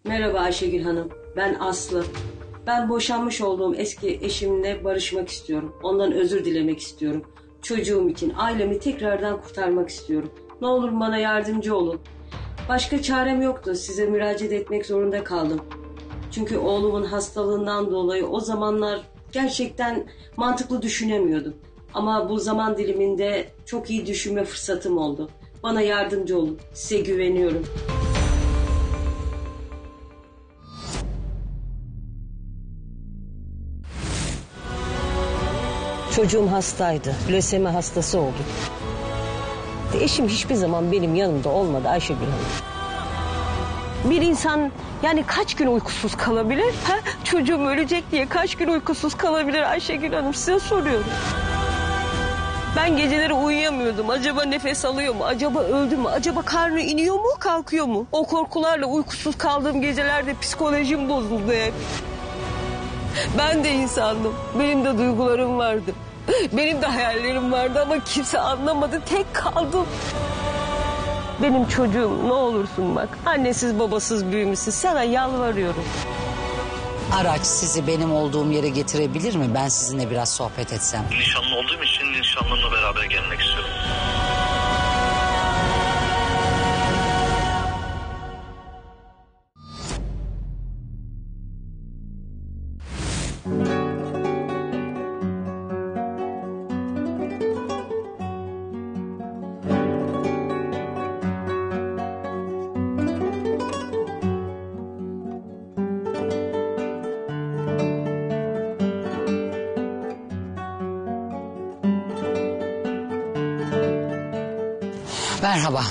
Merhaba Ayşegül Hanım, ben Aslı. Ben boşanmış olduğum eski eşimle barışmak istiyorum. Ondan özür dilemek istiyorum. Çocuğum için ailemi tekrardan kurtarmak istiyorum. Ne olur bana yardımcı olun. Başka çarem yoktu, size müracaat etmek zorunda kaldım. Çünkü oğlumun hastalığından dolayı o zamanlar gerçekten mantıklı düşünemiyordum. Ama bu zaman diliminde çok iyi düşünme fırsatım oldu. Bana yardımcı olun, size güveniyorum. Çocuğum hastaydı. Lösemi hastası oldu. Eşim hiçbir zaman benim yanımda olmadı Ayşegül Hanım. Bir insan yani kaç gün uykusuz kalabilir? Ha? Çocuğum ölecek diye kaç gün uykusuz kalabilir Ayşegül Hanım? Size soruyorum. Ben geceleri uyuyamıyordum. Acaba nefes alıyor mu? Acaba öldü mü? Acaba karnı iniyor mu, kalkıyor mu? O korkularla uykusuz kaldığım gecelerde psikolojim bozuldu hep. Ben de insandım. Benim de duygularım vardı. Benim de hayallerim vardı ama kimse anlamadı. Tek kaldım. Benim çocuğum ne olursun bak. Annesiz babasız büyümüşsün. Sana yalvarıyorum. Araç sizi benim olduğum yere getirebilir mi? Ben sizinle biraz sohbet etsem. Nişanlı olduğum için nişanlımla beraber gelmek istiyorum. Merhaba.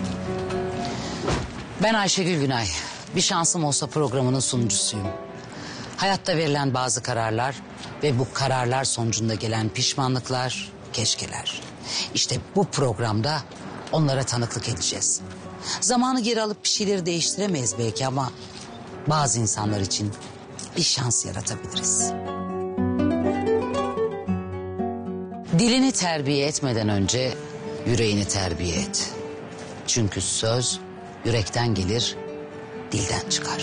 Ben Ayşegül Günay. Bir Şansım Olsa programının sunucusuyum. Hayatta verilen bazı kararlar ve bu kararlar sonucunda gelen pişmanlıklar, keşkeler. İşte bu programda onlara tanıklık edeceğiz. Zamanı geri alıp bir şeyleri değiştiremeyiz belki ama bazı insanlar için bir şans yaratabiliriz. Dilini terbiye etmeden önce yüreğini terbiye et. Çünkü söz yürekten gelir, dilden çıkar.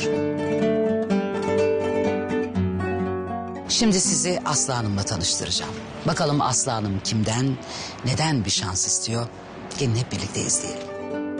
Şimdi sizi Aslı Hanım'la tanıştıracağım. Bakalım Aslı Hanım kimden, neden bir şans istiyor? Gelin hep birlikte izleyelim.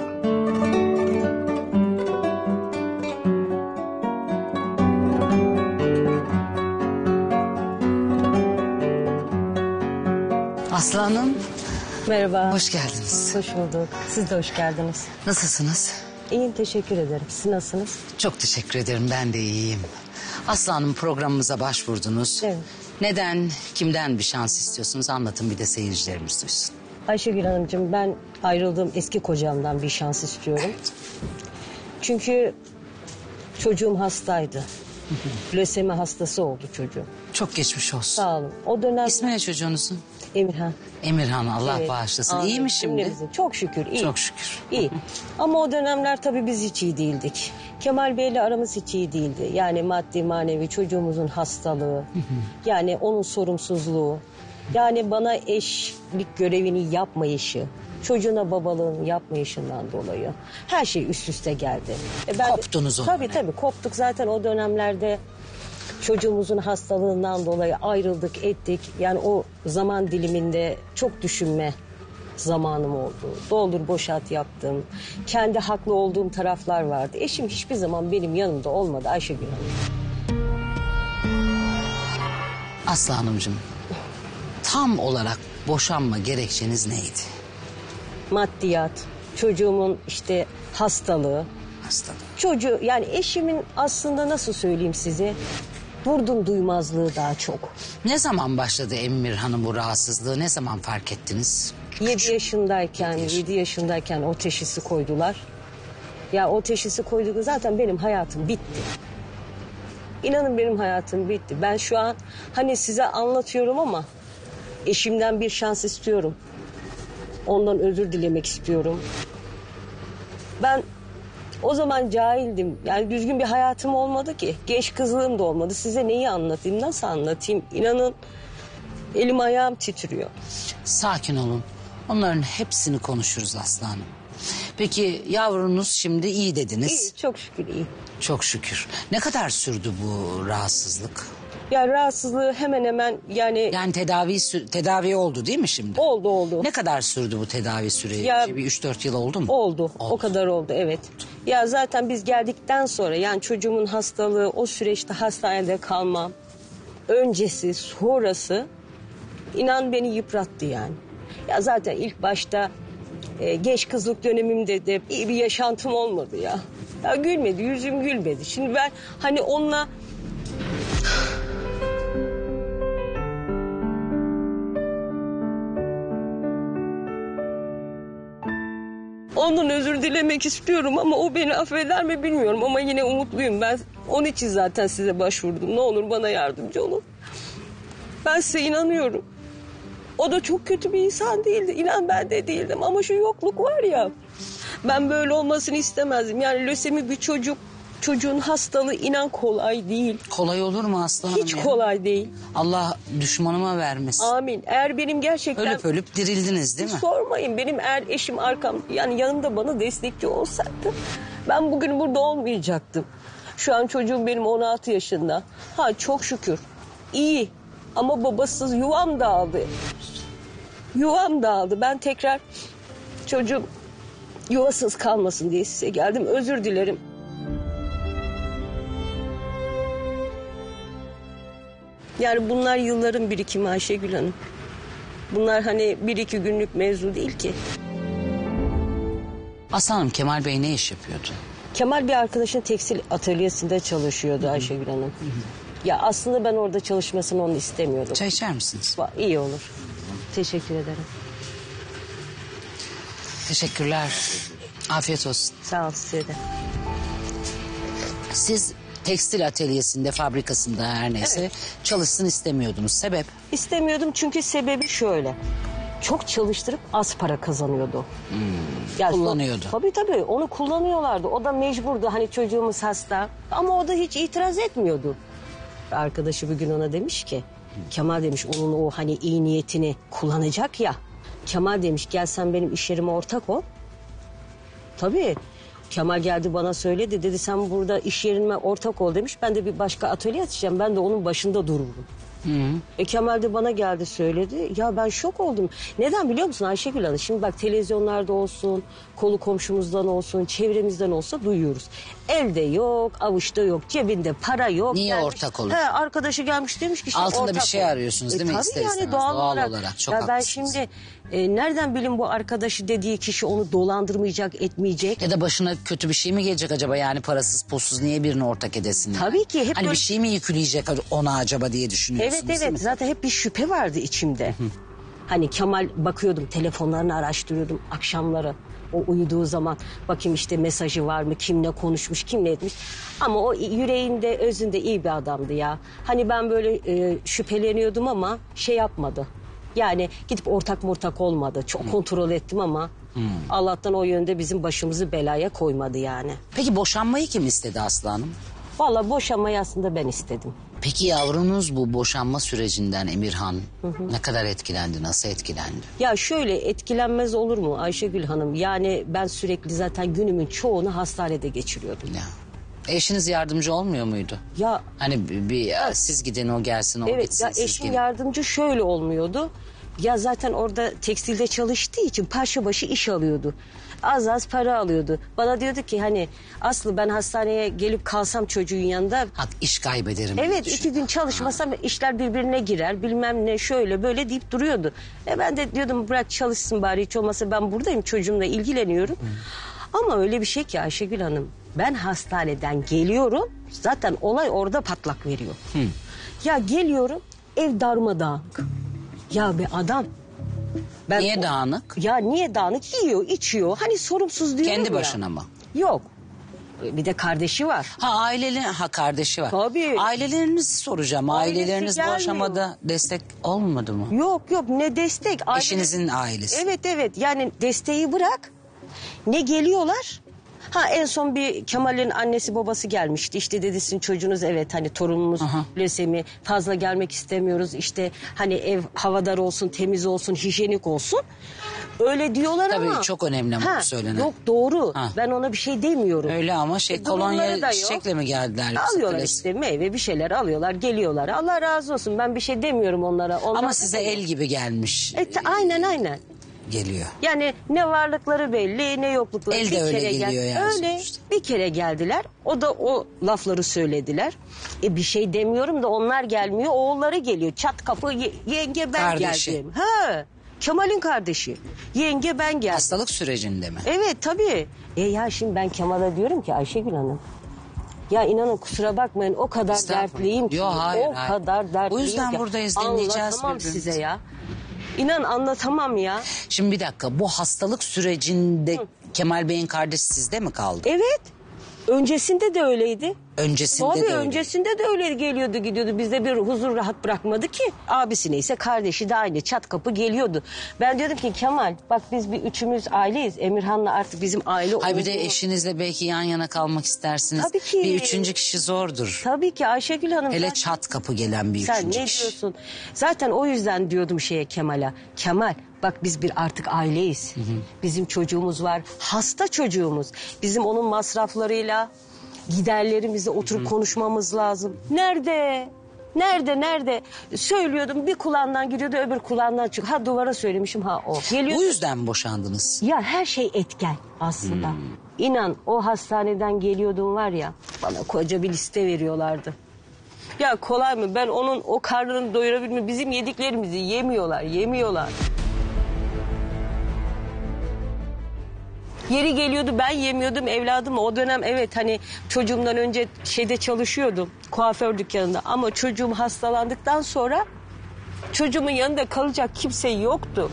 Aslı Hanım. Merhaba. Hoş geldiniz. Hoş bulduk. Siz de hoş geldiniz. Nasılsınız? İyiyim, teşekkür ederim. Siz nasılsınız? Çok teşekkür ederim, ben de iyiyim. Aslı Hanım, programımıza başvurdunuz. Evet. Neden, kimden bir şans istiyorsunuz anlatın, bir de seyircilerimiz duysun. Ayşegül Hanımcığım, ben ayrıldığım eski kocamdan bir şans istiyorum. Çünkü çocuğum hastaydı. Lösemi hastası oldu çocuğum. Çok geçmiş olsun. Sağ olun. O dönem... İsmi ne çocuğunuzun? Emirhan. Emirhan, Allah Evet, bağışlasın. amin. İyi mi şimdi? Cümlemizin. Çok şükür iyi. Çok şükür. İyi. Ama o dönemler tabii biz hiç iyi değildik. Kemal Bey'le aramız hiç iyi değildi. Yani maddi manevi, çocuğumuzun hastalığı. Yani onun sorumsuzluğu. Yani bana eşlik görevini yapmayışı. Çocuğuna babalığını yapmayışından dolayı. Her şey üst üste geldi. Koptunuz o dönem. Tabii koptuk zaten o dönemlerde. Çocuğumuzun hastalığından dolayı ayrıldık, ettik. Yani o zaman diliminde çok düşünme zamanım oldu. Doldur boşalt yaptım. Kendi haklı olduğum taraflar vardı. Eşim hiçbir zaman benim yanımda olmadı Ayşegül Hanım. Aslı Hanımcığım, tam olarak boşanma gerekçeniz neydi? Maddiyat, çocuğumun işte hastalığı. Hastalık. Çocuğu yani eşimin aslında nasıl söyleyeyim size... Vurdum duymazlığı daha çok. Ne zaman başladı Emirhan'ın bu rahatsızlığı? Ne zaman fark ettiniz? 7 yaşındayken o teşhisi koydular. Ya o teşhisi koyduğu zaten benim hayatım bitti. İnanın benim hayatım bitti. Ben şu an hani size anlatıyorum ama eşimden bir şans istiyorum. Ondan özür dilemek istiyorum. Ben o zaman cahildim. Yani düzgün bir hayatım olmadı ki. Genç kızlığım da olmadı. Size neyi anlatayım, nasıl anlatayım? İnanın elim ayağım titriyor. Sakin olun. Onların hepsini konuşuruz Aslı Hanım. Peki yavrunuz şimdi iyi dediniz. İyi, çok şükür iyi. Çok şükür. Ne kadar sürdü bu rahatsızlık? Ya rahatsızlığı hemen hemen yani Yani tedavi oldu değil mi şimdi? oldu. Ne kadar sürdü bu tedavi süreci? Ya- Bir 3-4 yıl oldu mu? Oldu. O kadar oldu, evet. Ya zaten biz geldikten sonra yani çocuğumun hastalığı, o süreçte hastanede kalmam, öncesi, sonrası inan beni yıprattı yani. Ya zaten ilk başta genç kızlık dönemimde de iyi bir yaşantım olmadı ya. Ya gülmedi, yüzüm gülmedi. Şimdi ben hani onunla... Ondan özür dilemek istiyorum ama o beni affeder mi bilmiyorum ama yine umutluyum. Ben onun için zaten size başvurdum. Ne olur bana yardımcı olun. Ben size inanıyorum. O da çok kötü bir insan değildi. İnan ben de değildim ama şu yokluk var ya. Ben böyle olmasını istemezdim. Yani lösemi bir çocuğun hastalığı inan kolay değil. Kolay olur mu aslanım Hiç ya? kolay değil. Allah düşmanıma vermesin. Amin. Eğer benim gerçekten... Ölüp ölüp dirildiniz değil mi? Sormayın, benim eğer eşim arkam yani yanımda bana destekçi olsaydı ben bugün burada olmayacaktım. Şu an çocuğum benim 16 yaşında. Ha çok şükür iyi ama babasız yuvam dağıldı. Yuvam dağıldı. Ben tekrar çocuğum yuvasız kalmasın diye size geldim. Özür dilerim. Yani bunlar yılların birikimi Ayşegül Hanım. Bunlar hani 1-2 günlük mevzu değil ki. Aslanım Kemal Bey ne iş yapıyordu? Kemal bir arkadaşın tekstil atölyesinde çalışıyordu Ayşegül Hanım. Ya aslında ben orada çalışmasını onu istemiyordum. Çay içer misiniz? İyi olur. Teşekkür ederim. Teşekkürler. Afiyet olsun. Sağ ol size de. Siz tekstil atölyesinde, fabrikasında her neyse çalışsın istemiyordunuz. Sebep? İstemiyordum çünkü sebebi şöyle. Çok çalıştırıp az para kazanıyordu. Yani Kullanıyordu. Tabii onu kullanıyorlardı. O da mecburdu hani çocuğumuz hasta. Ama o da hiç itiraz etmiyordu. Arkadaşı bir gün ona demiş ki... Kemal demiş onun o hani iyi niyetini kullanacak ya. Kemal demiş gel sen benim iş yerime ortak ol. Tabii. Kemal geldi bana söyledi. Dedi sen burada iş yerime ortak ol demiş. Ben de bir başka atölye açacağım. Ben de onun başında dururum. Kemal de bana geldi söyledi. Ya ben şok oldum. Neden biliyor musun Ayşegül Hanım? Şimdi bak televizyonlarda olsun, kolu komşumuzdan olsun, çevremizden olsa duyuyoruz. Elde yok, avuçta yok, cebinde para yok. Niye gelmiş, ortak olur? Arkadaşı gelmiş demiş ki... Altında ortak bir şey ol. arıyorsunuz değil mi? Tabii İster yani istemez, doğal olarak. Çok ya ben haklısınız. şimdi nereden bileyim bu arkadaşı dediği kişi onu dolandırmayacak, etmeyecek. Ya da başına kötü bir şey mi gelecek acaba yani parasız pulsuz niye birini ortak edesin? Yani? Tabii ki, hep Hani böyle- bir şey mi yükleyecek ona acaba diye düşünüyorsunuz Evet değil mi? zaten hep bir şüphe vardı içimde. Hani Kemal bakıyordum telefonlarını araştırıyordum akşamları. O uyuduğu zaman bakayım işte mesajı var mı, kimle konuşmuş, kimle etmiş. Ama o yüreğinde, özünde iyi bir adamdı ya. Hani ben böyle şüpheleniyordum ama şey yapmadı. Yani gidip ortak olmadı. Çok kontrol ettim ama Allah'tan o yönde bizim başımızı belaya koymadı yani. Peki boşanmayı kim istedi Aslı Hanım? Vallahi boşanmayı aslında ben istedim. Peki yavrunuz bu boşanma sürecinden Emirhan ne kadar etkilendi, nasıl etkilendi? Ya şöyle etkilenmez olur mu Ayşegül Hanım? Yani ben sürekli zaten günümün çoğunu hastanede geçiriyordum. Ya. Eşiniz yardımcı olmuyor muydu? Ya Hani siz gidin o gelsin o evet gitsin ya siz eşim gidin. yardımcı şöyle olmuyordu. Ya zaten orada tekstilde çalıştığı için parça başı iş alıyordu. Az para alıyordu. Bana diyordu ki hani Aslı ben hastaneye gelip kalsam çocuğun yanında... İş kaybederim. diye Evet düşündüm. 2 gün çalışmasam işler birbirine girer bilmem ne şöyle böyle deyip duruyordu. Ben de diyordum bırak çalışsın bari hiç olmazsa ben buradayım çocuğumla ilgileniyorum. Ama öyle bir şey ki Ayşegül Hanım ben hastaneden geliyorum zaten olay orada patlak veriyor. Ya geliyorum ev darmadağınık. Ya be adam. Niye dağınık? Ya niye dağınık yiyor içiyor hani sorumsuz diyorum Kendi ya. başına mı? Yok. Bir de kardeşi var. Kardeşi var. Tabii. Ailelerinizi soracağım. Ailesi Aileleriniz bu gelmiyor. aşamada destek olmadı mı? Yok ne destek. Eşinizin ailesi. Evet yani desteği bırak. Ne geliyorlar Ha en son bir Kemal'in annesi babası gelmişti. İşte dedi sizin çocuğunuz evet hani torunumuz lösemi fazla gelmek istemiyoruz. İşte hani ev havadar olsun, temiz olsun, hijyenik olsun. Öyle diyorlar Tabii ama. çok önemli ama bu söylenen. Yok doğru. Ha. Ben ona bir şey demiyorum. Öyle ama Durumları da kolonya yok. çiçekle mi geldiler? Alıyorlar işte meyve bir şeyler alıyorlar geliyorlar. Allah razı olsun ben bir şey demiyorum onlara. Onlar Ama size el gibi gelmiş aynen. geliyor. Yani ne varlıkları belli ne yoklukları. El de öyle geliyor yani Öyle sonuçta. bir kere geldiler. O da o lafları söylediler. Bir şey demiyorum da onlar gelmiyor. Oğulları geliyor. Çat kapı yenge ben Kardeşi. geldim. Ha, Kemal'in kardeşi. Yenge ben geldim. Hastalık sürecinde mi? Evet tabii. Ya şimdi ben Kemal'a diyorum ki Ayşegül Hanım. Ya inanın kusura bakmayın o kadar Estağfurullah. dertliyim ki. Yo, hayır. Kadar dertliyim O yüzden ki. buradayız, dinleyeceğiz Anlatamam birbirimizi. size ya. İnan anlatamam ya. Şimdi bir dakika, bu hastalık sürecinde Kemal Bey'in kardeşi sizde mi kaldı? Evet. Öncesinde de öyleydi. Öncesinde Tabii de öyle. öncesinde de öyle geliyordu gidiyordu. Bizde bir huzur rahat bırakmadı ki. Abisi neyse kardeşi de aynı çat kapı geliyordu. Ben diyordum ki Kemal bak biz bir üçümüz aileyiz. Emirhan'la artık bizim aile Hayır bir de olduğunu- eşinizle belki yan yana kalmak istersiniz. Tabii ki. Bir üçüncü kişi zordur. Tabii ki Ayşegül Hanım. Hele zaten- çat kapı gelen bir Sen üçüncü ne kişi. diyorsun? Zaten o yüzden diyordum Kemal'a. Kemal bak biz bir artık aileyiz. Bizim çocuğumuz var. Hasta çocuğumuz. Bizim onun masraflarıyla giderlerimizle oturup konuşmamız lazım. Nerede? Nerede? Söylüyordum bir kulağından giriyordu öbür kulağından çıkıyor. Ha duvara söylemişim ha o. Geliyor. Bu yüzden mi boşandınız? Ya her şey etken aslında. İnan o hastaneden geliyordum var ya bana koca bir liste veriyorlardı. Ya kolay mı? Ben onun o karnını doyurabilme bizim yediklerimizi yemiyorlar. Yeri geliyordu ben yemiyordum evladım. O dönem evet hani çocuğumdan önce şeyde çalışıyordum. Kuaför dükkanında ama çocuğum hastalandıktan sonra çocuğumun yanında kalacak kimse yoktu.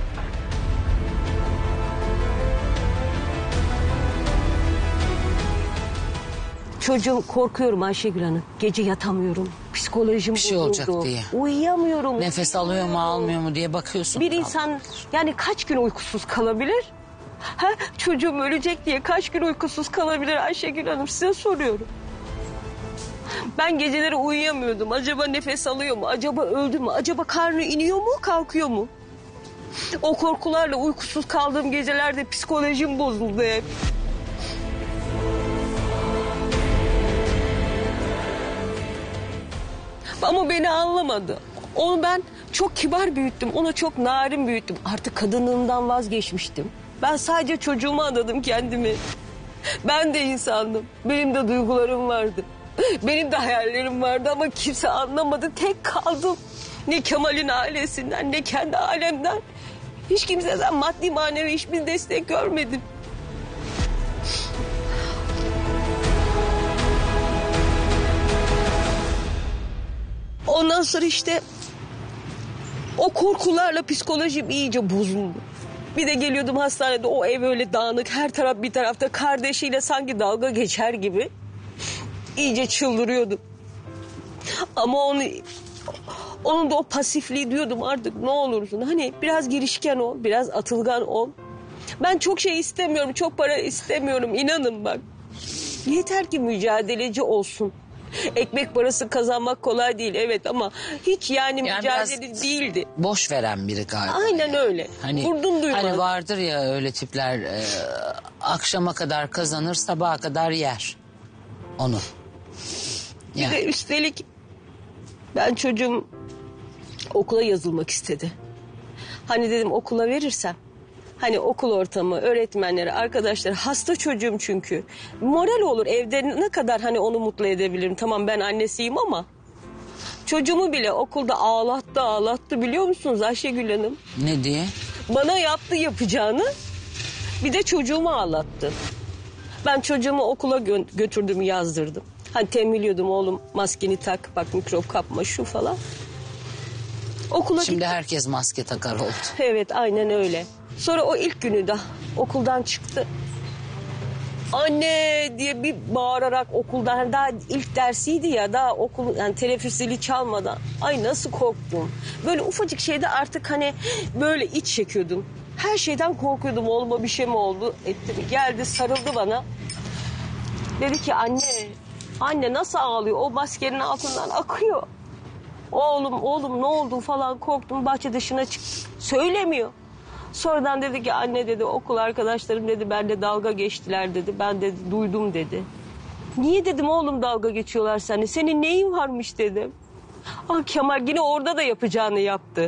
Çocuğum korkuyorum Ayşegül Hanım. Gece yatamıyorum. Psikolojim Bir şey bozuldu. olacak diye. Uyuyamıyorum. Nefes alıyor mu almıyor mu diye bakıyorsun. Bir insan yani kaç gün uykusuz kalabilir? Ha, çocuğum ölecek diye kaç gün uykusuz kalabilir Ayşegül Hanım size soruyorum. Ben geceleri uyuyamıyordum. Acaba nefes alıyor mu? Acaba öldü mü? Acaba karnı iniyor mu kalkıyor mu? O korkularla uykusuz kaldığım gecelerde psikolojim bozuldu hep. Ama beni anlamadı. Onu ben çok kibar büyüttüm. Onu çok narin büyüttüm. Artık kadınlığımdan vazgeçmiştim. Ben sadece çocuğuma adadım kendimi. Ben de insandım. Benim de duygularım vardı. Benim de hayallerim vardı ama kimse anlamadı. Tek kaldım. Ne Kemal'in ailesinden ne kendi ailemden. Hiç kimseden maddi manevi hiçbir destek görmedim. Ondan sonra işte o korkularla psikolojim iyice bozuldu. Bir de geliyordum hastanede o ev öyle dağınık her taraf bir tarafta kardeşiyle sanki dalga geçer gibi. İyice çıldırıyordum. Ama onun da o pasifliği diyordum artık ne olursun. Hani biraz girişken ol, biraz atılgan ol. Ben çok şey istemiyorum, çok para istemiyorum inanın bak. Yeter ki mücadeleci olsun. Ekmek parası kazanmak kolay değil evet ama hiç yani mücadele biraz değildi. Boş veren biri galiba. Aynen öyle. Vurdum duymaz. Hani vardır ya öyle tipler akşama kadar kazanır sabaha kadar yer onu. Bir de üstelik ben çocuğum okula yazılmak istedi. Hani dedim okula verirsem. Hani okul ortamı, öğretmenleri, arkadaşlar hasta çocuğum çünkü. Moral olur evde ne kadar hani onu mutlu edebilirim. Tamam ben annesiyim ama çocuğumu bile okulda ağlattı biliyor musunuz Ayşegül Hanım? Ne diye? Bana yapacağını bir de çocuğumu ağlattı. Ben çocuğumu okula götürdüm yazdırdım. Hani tembihliyordum oğlum maskeni tak bak mikrop kapma şu falan. Okula Şimdi gittim. herkes maske takar oldu. Evet aynen öyle. Sonra o ilk günü de okuldan çıktı. Anne diye bir bağırarak okuldan hani daha ilk dersiydi ya daha okul yani teneffüs zili çalmadan ay nasıl korktum. Böyle ufacık şeyde artık hani böyle iç çekiyordum. Her şeyden korkuyordum. Oğluma bir şey mi oldu? Etti mi? Geldi sarıldı bana. Dedi ki anne nasıl ağlıyor? O maskenin altından akıyor. Oğlum ne oldu falan, korktum, bahçe dışına çıktım. Söylemiyor. Sonradan dedi ki anne dedi, okul arkadaşlarım dedi benimle dalga geçtiler dedi. Ben dedi duydum dedi. Niye dedim oğlum dalga geçiyorlar seninle? Senin neyin varmış dedim. Ah Kemal yine orada da yapacağını yaptı.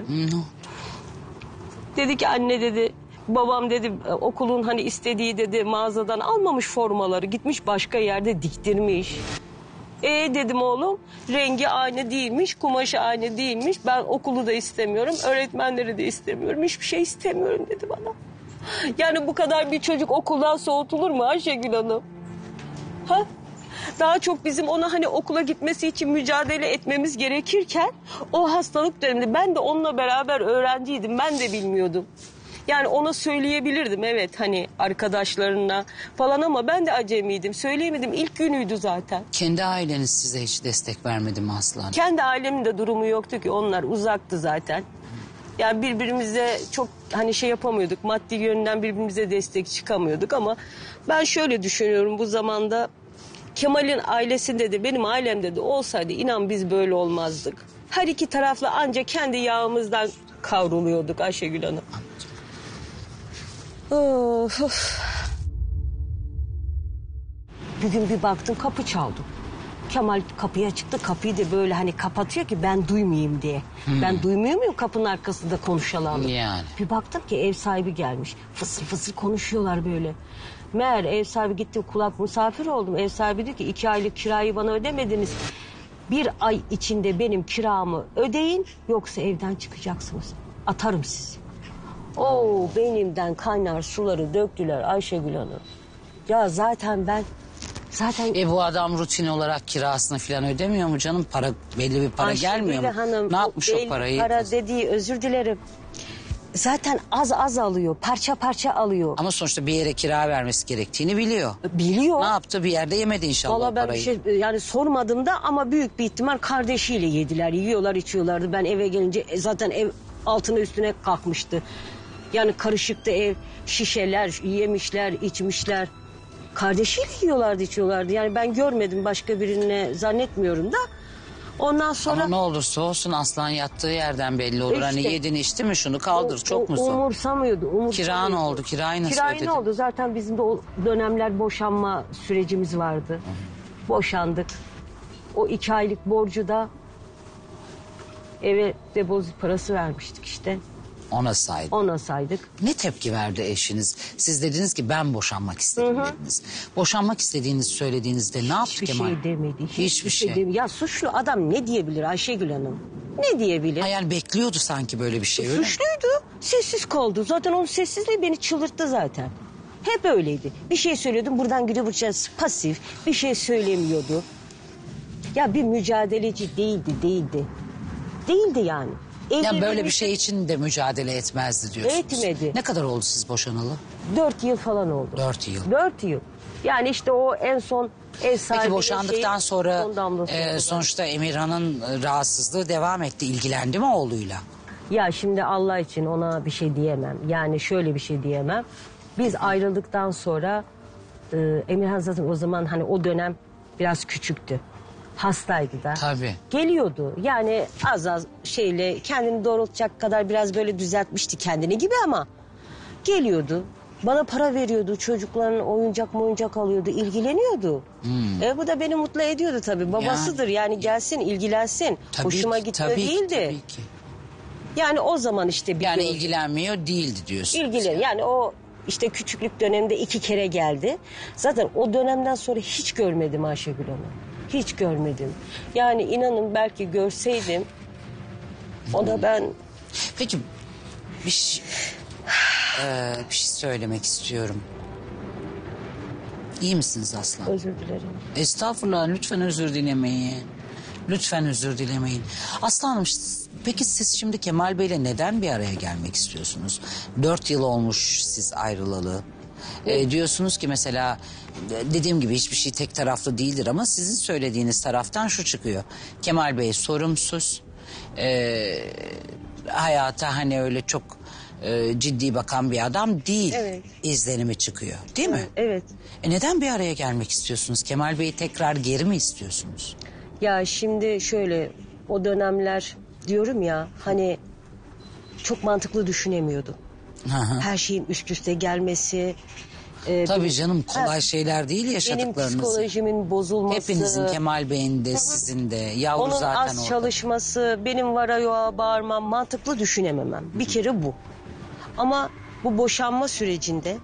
Dedi ki anne dedi, babam dedi okulun hani istediği dedi mağazadan almamış formaları, gitmiş başka yerde diktirmiş. Dedim oğlum, rengi aynı değilmiş, kumaşı aynı değilmiş. Ben okulu da istemiyorum, öğretmenleri de istemiyorum, hiçbir şey istemiyorum dedi bana. Yani bu kadar bir çocuk okuldan soğutulur mu Ayşegül Hanım? Ha? Daha çok bizim ona hani okula gitmesi için mücadele etmemiz gerekirken o hastalık döneminde ben de onunla beraber öğrenciydim, ben de bilmiyordum. Yani ona söyleyebilirdim evet hani arkadaşlarına falan ama ben de acemiydim. Söyleyemedim, ilk günüydü zaten. Kendi aileniz size hiç destek vermedi mi Aslı Hanım? Kendi ailemin de durumu yoktu ki, onlar uzaktı zaten. Yani birbirimize çok hani şey yapamıyorduk, maddi yönden birbirimize destek çıkamıyorduk ama ben şöyle düşünüyorum bu zamanda Kemal'in ailesinde de benim ailemde de olsaydı inan biz böyle olmazdık. Her iki tarafla ancak kendi yağımızdan kavruluyorduk Ayşegül Hanım. Of. Bir gün bir baktım kapı çaldı. Kemal kapıya çıktı, kapıyı da böyle hani kapatıyor ki ben duymayayım diye. Ben duymuyor muyum kapının arkasında konuşalanı? Yani. Bir baktım ki ev sahibi gelmiş. Fısır fısır konuşuyorlar böyle. Meğer ev sahibi gittim, kulak misafir oldum. Ev sahibi diyor ki 2 aylık kirayı bana ödemediniz. 1 ay içinde benim kiramı ödeyin yoksa evden çıkacaksınız. Atarım sizi. Oo, beynimden kaynar suları döktüler Ayşegül Hanım. Ya zaten Bu adam rutin olarak kirasını falan ödemiyor mu canım? Para, belli bir para Ayşegül gelmiyor mu? Hanım, Ne yapmış o belli parayı? para dediği, özür dilerim. Zaten az alıyor, parça parça alıyor. Ama sonuçta bir yere kira vermesi gerektiğini biliyor. Biliyor. Ne yaptı? Bir yerde yemedi inşallah Valla o ben parayı. bir şey yani sormadım da ama büyük bir ihtimal kardeşiyle yediler. Yiyorlar, içiyorlardı. Ben eve gelince zaten ev altına üstüne kalkmıştı. Yani karışıktı ev, şişeler, yemişler, içmişler. Kardeşiyle yiyorlardı, içiyorlardı. Yani ben görmedim, başka birine zannetmiyorum da. Ondan sonra... Ama ne olursa olsun Aslan yattığı yerden belli olur. Hani İşte. yedin içti mi şunu kaldır, çok mu zor? Umursamıyordu. Kira ne oldu? Kirayı nasıl Kirayı ödedin? ne oldu? Zaten bizim de o dönemler boşanma sürecimiz vardı. Boşandık. O 2 aylık borcu da eve depozit parası vermiştik işte. Ona saydı. Ona saydık. Ne tepki verdi eşiniz? Siz dediniz ki ben boşanmak istedim dediniz. Boşanmak istediğinizi söylediğinizde ne yaptı Hiçbir Kemal? şey demedi. Hiçbir şey. demedi. Ya suçlu adam ne diyebilir Ayşegül Hanım? Ne diyebilir? Ha, yani bekliyordu sanki böyle bir şey öyle mi? Suçluydu. Sessiz kaldı. Zaten onun sessizliği beni çıldırttı zaten. Hep öyleydi. Bir şey söylüyordum buradan gülü bıçağız, pasif. Bir şey söylemiyordu. Ya bir mücadeleci değildi. Değildi yani. Ya böyle bir şey için de mücadele etmezdi diyorsunuz. Etmedi. Ne kadar oldu siz boşanalı? 4 yıl falan oldu. 4 yıl. 4 yıl. Yani işte o en son ev sahibi... Peki boşandıktan sonra sonuçta Emirhan'ın rahatsızlığı devam etti. İlgilendi mi oğluyla? Ya şimdi Allah için ona bir şey diyemem. Yani şöyle bir şey diyemem. Biz ayrıldıktan sonra Emirhan zaten o zaman hani o dönem biraz küçüktü. Hastaydı da. Tabii. Geliyordu. Yani az şeyle kendini doğrultacak kadar biraz böyle düzeltmişti kendini gibi ama geliyordu. Bana para veriyordu. Çocukların oyuncak alıyordu. İlgileniyordu. Bu da beni mutlu ediyordu tabii. Babasıdır yani gelsin ilgilensin. Tabii, Hoşuma gitmiyor değildi. Tabii ki. Yani o zaman işte Yani ilgilenmiyor değildi diyorsunuz. İlgilen yani o işte küçüklük döneminde 2 kere geldi. Zaten o dönemden sonra hiç görmedim Ayşegül Hanım. Hiç görmedim. Yani inanın belki görseydim ona ben... Peki bir şey söylemek istiyorum. İyi misiniz Aslan? Özür dilerim. Estağfurullah, lütfen özür dilemeyin. Lütfen özür dilemeyin. Aslanım, peki siz şimdi Kemal Bey'le neden bir araya gelmek istiyorsunuz? 4 yıl olmuş siz ayrılalı. Diyorsunuz ki mesela dediğim gibi hiçbir şey tek taraflı değildir ama sizin söylediğiniz taraftan şu çıkıyor. Kemal Bey sorumsuz. Hayata hani öyle çok ciddi bakan bir adam değil Evet. izlenimi çıkıyor. Değil mi? Evet. Neden bir araya gelmek istiyorsunuz? Kemal Bey'i tekrar geri mi istiyorsunuz? Ya şimdi şöyle, o dönemler diyorum ya, hani çok mantıklı düşünemiyordum. Hı hı. Her şeyin üst üste gelmesi. Tabii canım, kolay şeyler değil Benim yaşadıklarınız. psikolojinin bozulması. Hepinizin, Kemal Bey'in de sizin de. Yavru Onun zaten az orada. çalışması, benim vara yoğa bağırmam, mantıklı düşünememem. Bir kere bu. Ama bu boşanma sürecinde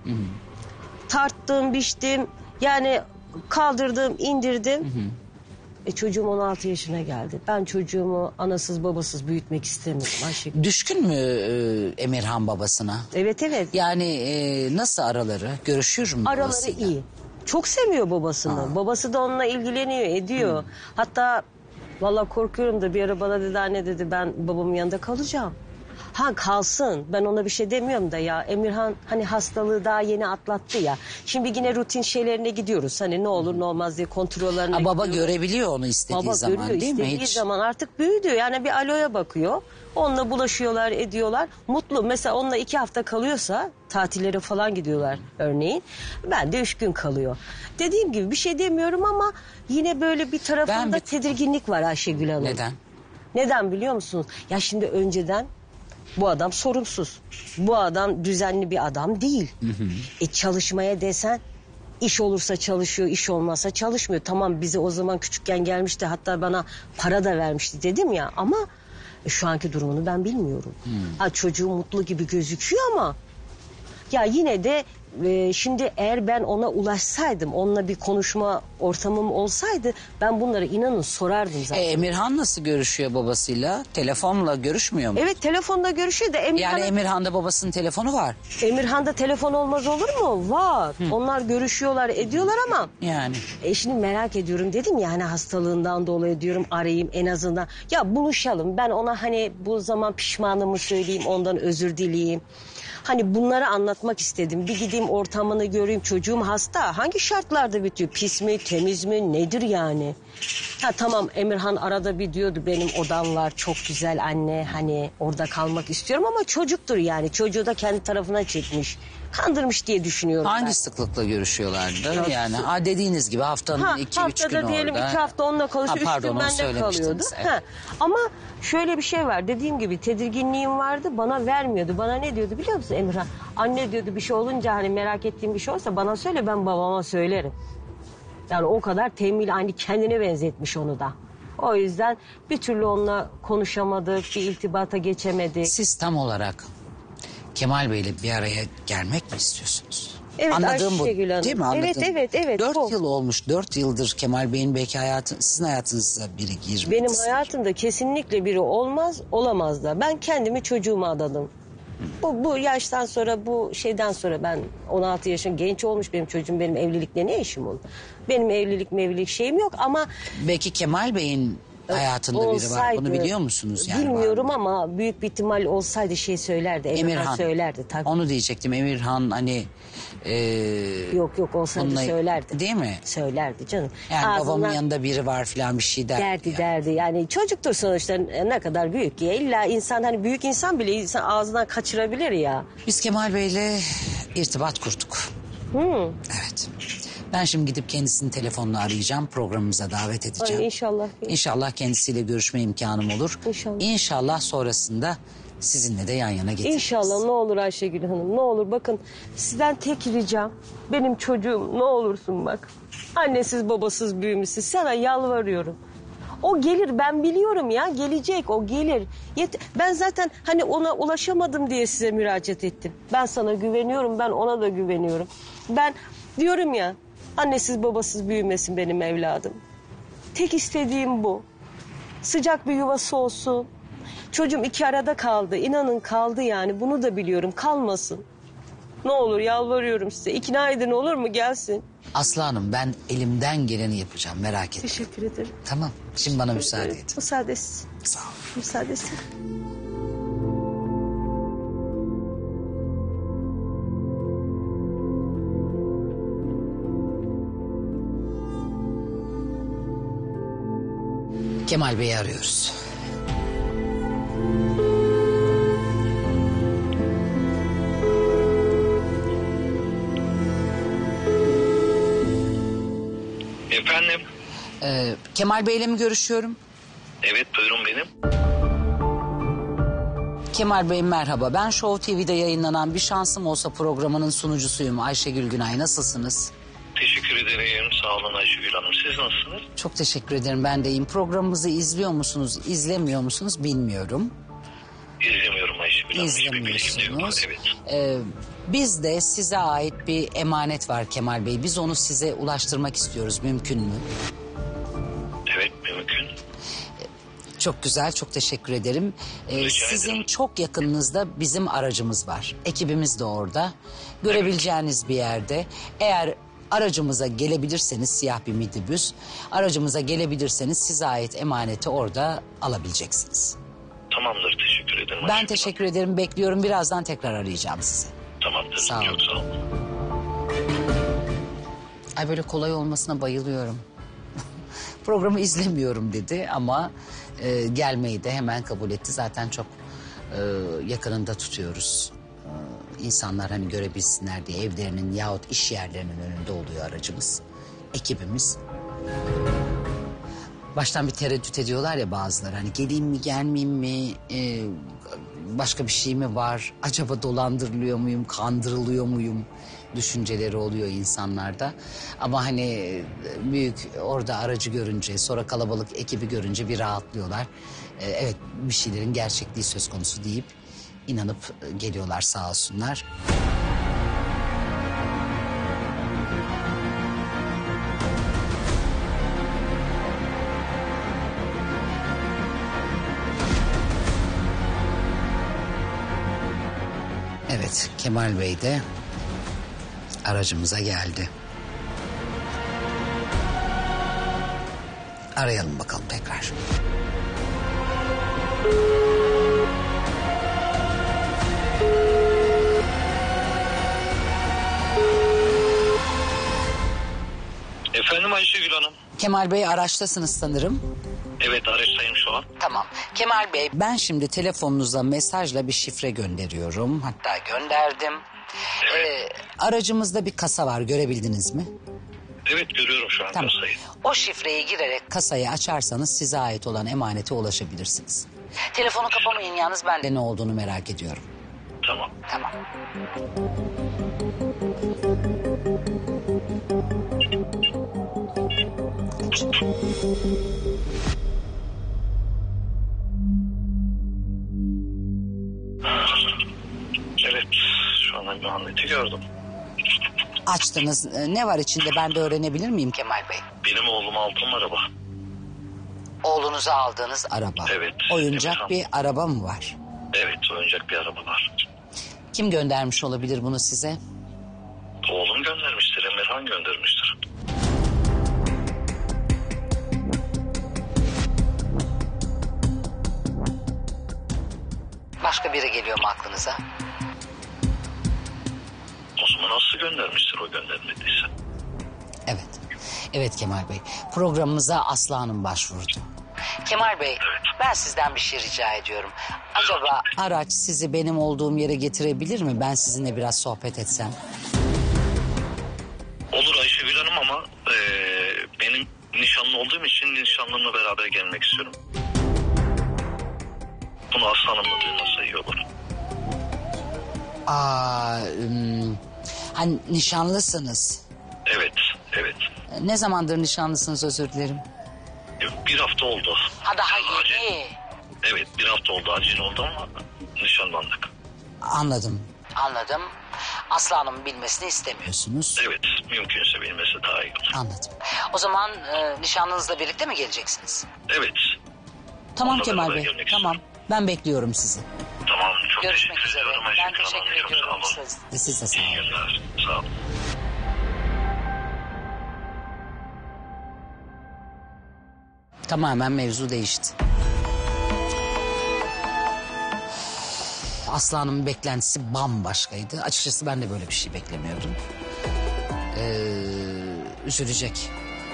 tarttım, biçtim, yani kaldırdım, indirdim. Çocuğum 16 yaşına geldi. Ben çocuğumu anasız babasız büyütmek istemiyorum Ayşegül. Düşkün mü Emirhan babasına? Evet evet. Yani nasıl araları? Görüşür mü Araları babasıyla? iyi. Çok seviyor babasını. Babası da onunla ilgileniyor, ediyor. Hatta vallahi korkuyorum da bir ara bana dedi, anne dedi, ben babamın yanında kalacağım. Ha kalsın, ben ona bir şey demiyorum da ya, Emirhan hani hastalığı daha yeni atlattı ya. Şimdi yine rutin şeylerine gidiyoruz. Hani ne olur ne olmaz diye kontrollerine Ha, baba gidiyoruz. görebiliyor onu istediği Baba zaman görüyor, değil mi? istediği Hiç. zaman artık büyüdü. Yani bir aloya bakıyor. Onunla bulaşıyorlar, ediyorlar. Mutlu. Mesela onunla 2 hafta kalıyorsa, tatillere falan gidiyorlar örneğin. Ben de 3 gün kalıyor. Dediğim gibi bir şey demiyorum ama yine böyle bir tarafında tedirginlik var Ayşegül Hanım. Neden? Neden biliyor musunuz? Ya şimdi önceden bu adam sorumsuz. Bu adam düzenli bir adam değil. Çalışmaya desen, iş olursa çalışıyor, iş olmazsa çalışmıyor. Tamam, bize o zaman küçükken gelmişti, hatta bana para da vermişti dedim ya, ama şu anki durumunu ben bilmiyorum. Ha, çocuğu mutlu gibi gözüküyor ama ya yine de şimdi eğer ben ona ulaşsaydım, onunla bir konuşma ortamım olsaydı, ben bunları inanın sorardım zaten. Emirhan nasıl görüşüyor babasıyla? Telefonla görüşmüyor mu? Evet, telefonda görüşüyor da Yani Emirhan'da babasının telefonu var. Emirhan'da telefon olmaz olur mu? Var. Onlar görüşüyorlar, ediyorlar ama Yani. Şimdi merak ediyorum, dedim ya hani hastalığından dolayı diyorum arayayım en azından. Ya buluşalım, ben ona hani bu zaman pişmanımı söyleyeyim, ondan özür dileyeyim. Hani bunları anlatmak istedim. Bir gideyim, ortamını göreyim. Çocuğum hasta. Hangi şartlarda bitiyor? Pis mi, temiz mi, nedir yani? Ha tamam, Emirhan arada bir diyordu, benim odam var çok güzel anne, hani orada kalmak istiyorum, ama çocuktur yani. Çocuğu da kendi tarafına çekmiş. Kandırmış diye düşünüyorum Hangi ben. sıklıkla görüşüyorlardı? Yani dediğiniz gibi haftanın 2-3 günü haftada diyelim orada. 2 hafta onunla kalıyor, 3 pardon, gün onu bende kalıyordu. söylemiştiniz, evet. Ha. Ama şöyle bir şey var, dediğim gibi tedirginliğim vardı, bana vermiyordu. Bana ne diyordu biliyor musun Emirhan? Anne diyordu, bir şey olunca hani merak ettiğim bir şey olsa bana söyle, ben babama söylerim. Yani o kadar tembih, hani kendine benzetmiş onu da. O yüzden bir türlü onunla konuşamadık, bir iltibata geçemedik. Siz tam olarak Kemal Bey'le bir araya gelmek mi istiyorsunuz? Evet, Anladığım bu Ayşegül Hanım. değil mi? Anladığım. Evet. 4 bu. yıl olmuş. 4 yıldır Kemal Bey'in belki sizin hayatınıza biri girmedi. Benim hayatımda kesinlikle biri olmaz, olamaz da. Ben kendimi çocuğuma adadım. Bu yaştan sonra, bu şeyden sonra, ben 16 yaşın genç olmuş benim çocuğum, benim evlilikle ne işim olur? Benim evlilik şeyim yok ama... Belki Kemal Bey'in hayatında biri var. Bunu biliyor musunuz? Yani bilmiyorum ama büyük bir ihtimal olsaydı şey söylerdi. Emirhan söylerdi tabii. Onu diyecektim. Emirhan hani... Yok olsaydı onunla, söylerdi. Değil mi? Söylerdi canım. Yani babamın yanında biri var falan, bir şey derdi. Yani çocuktur sonuçta, ne kadar büyük ya. İlla insan, hani büyük insan bile insan ağzından kaçırabilir ya. Biz Kemal Bey'le irtibat kurduk. Evet. Ben şimdi gidip kendisini telefonla arayacağım. Programımıza davet edeceğim. Ay, inşallah. İnşallah kendisiyle görüşme imkanım olur. İnşallah sonrasında sizinle de yan yana getiririz. İnşallah, ne olur Ayşegül Hanım, ne olur. Bakın, sizden tek ricam, benim çocuğum ne olursun bak. Annesiz babasız büyümüşsün, sana yalvarıyorum. O gelir, ben biliyorum ya, gelecek, o gelir. Ben zaten hani ona ulaşamadım diye size müracaat ettim. Ben sana güveniyorum, ben ona da güveniyorum. Ben diyorum ya, annesiz babasız büyümesin benim evladım. Tek istediğim bu. Sıcak bir yuvası olsun. Çocuğum 2 arada kaldı. İnanın kaldı yani. Bunu da biliyorum. Kalmasın. Ne olur yalvarıyorum size. İkna edin, olur mu? Gelsin. Aslı Hanım, ben elimden geleni yapacağım, merak etmeyin. Teşekkür ederim. Tamam. Şimdi bana müsaade edin. Müsaadesi. Sağ olun. Müsaadesi. Kemal Bey'i arıyoruz. Efendim? Kemal Bey'le mi görüşüyorum? Evet, buyurun benim. Kemal Bey merhaba. Ben Show TV'de yayınlanan Bir Şansım Olsa programının sunucusuyum. Ayşegül Günay. Nasılsınız? Teşekkür ederim. Sağ olun Ayşegül Hanım. Siz nasılsınız? Çok teşekkür ederim. Ben de iyiyim. Programımızı izliyor musunuz, izlemiyor musunuz bilmiyorum. İzlemiyorum Ayşegül Hanım. Hiçbir bilgim de yok. İzlemiyorsunuz. Evet. Bizde size ait bir emanet var Kemal Bey. Biz onu size ulaştırmak istiyoruz. Mümkün mü? Evet, mümkün. Çok güzel, çok teşekkür ederim. Sizin ederim. çok yakınınızda bizim aracımız var. Ekibimiz de orada. Görebileceğiniz bir yerde. Eğer aracımıza gelebilirseniz, siyah bir minibüs, aracımıza gelebilirseniz size ait emaneti orada alabileceksiniz. Tamamdır, teşekkür ederim. Ben Ayşegül teşekkür ederim, bekliyorum. Birazdan tekrar arayacağım sizi. Hanım. Tamamdır, Sağ olun. çok sağ olun. Ay böyle kolay olmasına bayılıyorum. Programı izlemiyorum dedi ama gelmeyi de hemen kabul etti. Zaten çok yakınında tutuyoruz. İnsanlar hani görebilsinler diye evlerinin yahut iş yerlerinin önünde oluyor aracımız. Ekibimiz. Baştan bir tereddüt ediyorlar ya bazıları. Hani geleyim mi gelmeyeyim mi? Başka bir şey mi var? Acaba dolandırılıyor muyum? Kandırılıyor muyum? Düşünceleri oluyor insanlarda. Ama hani büyük orada aracı görünce, sonra kalabalık ekibi görünce bir rahatlıyorlar. Evet, bir şeylerin gerçekliği söz konusu deyip inanıp geliyorlar sağ olsunlar. Evet, Kemal Bey de aracımıza geldi. Arayalım bakalım tekrar. Efendim Ayşegül Hanım? Kemal Bey araçtasınız sanırım. Evet, araçtayım şu an. Tamam. Kemal Bey ben şimdi telefonunuza mesajla bir şifre gönderiyorum. Hatta gönderdim. Aracımızda bir kasa var, görebildiniz mi? Evet, görüyorum şu an Tamam. kasayı. O şifreyi girerek kasayı açarsanız size ait olan emanete ulaşabilirsiniz. Telefonu kapamayın yalnız, ben de ne olduğunu merak ediyorum. Tamam. Tamam. Evet, şu an emaneti gördüm. Açtınız. Ne var içinde, ben de öğrenebilir miyim Kemal Bey? Benim oğlum altın araba. Oğlunuza aldığınız araba. Evet. Oyuncak Evet, bir araba mı var? Evet, oyuncak bir araba var. Kim göndermiş olabilir bunu size? Oğlum göndermiştir, Emirhan göndermiştir. Başka biri geliyor mu aklınıza? O zaman nasıl göndermiştir o göndermediyse? Evet. Evet Kemal Bey. Programımıza Aslı Hanım başvurdu. Kemal Bey, ben sizden bir şey rica ediyorum. Acaba araç sizi benim olduğum yere getirebilir mi? Ben sizinle biraz sohbet etsem. Olur Ayşegül Hanım ama benim nişanlı olduğum için nişanlımla beraber gelmek istiyorum. Bunu Aslı Hanım'la duyması iyi olur. Hani nişanlısınız. Evet, evet. Ne zamandır nişanlısınız, özür dilerim. Bir hafta oldu. Ha, daha Acil. yeni. Evet, bir hafta oldu, acil oldu ama nişanlandık. Anladım. Anladım. Aslı Hanım'ın bilmesini istemiyorsunuz. Evet, mümkünse bilmesi daha iyi olur. Anladım. O zaman nişanlınızla birlikte mi geleceksiniz? Evet, Tamam Onunla Kemal beraber Bey. gelmek Tamam. Ben bekliyorum sizi. tamam. Çok Görüşmek teşekkür üzere. ediyorum Ben Ayşegül teşekkür Hanım. Çok ediyorum. sağ olun. Siz de sağ İyi olun. günler. Sağ olun. Tamamen mevzu değişti. Aslı Hanım'ın beklentisi bambaşkaydı. Açıkçası ben de böyle bir şey beklemiyordum. Üzülecek.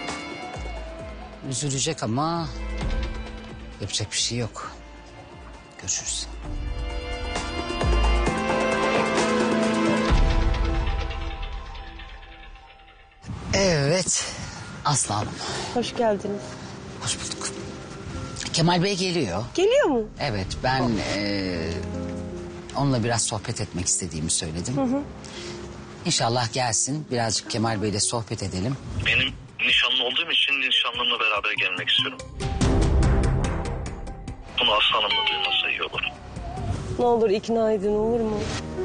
Üzülecek ama yapacak bir şey yok. Görüşürüz. Evet. Aslı Hanım, Hoş geldiniz. hoş bulduk. Kemal Bey geliyor. Geliyor mu? Evet, ben onunla biraz sohbet etmek istediğimi söyledim. İnşallah gelsin, birazcık Kemal Bey'le sohbet edelim. Benim nişanlı olduğum için nişanlımla beraber gelmek istiyorum. Bunu Aslı Hanım da duymasa iyi olur. Ne olur ikna edin, olur mu?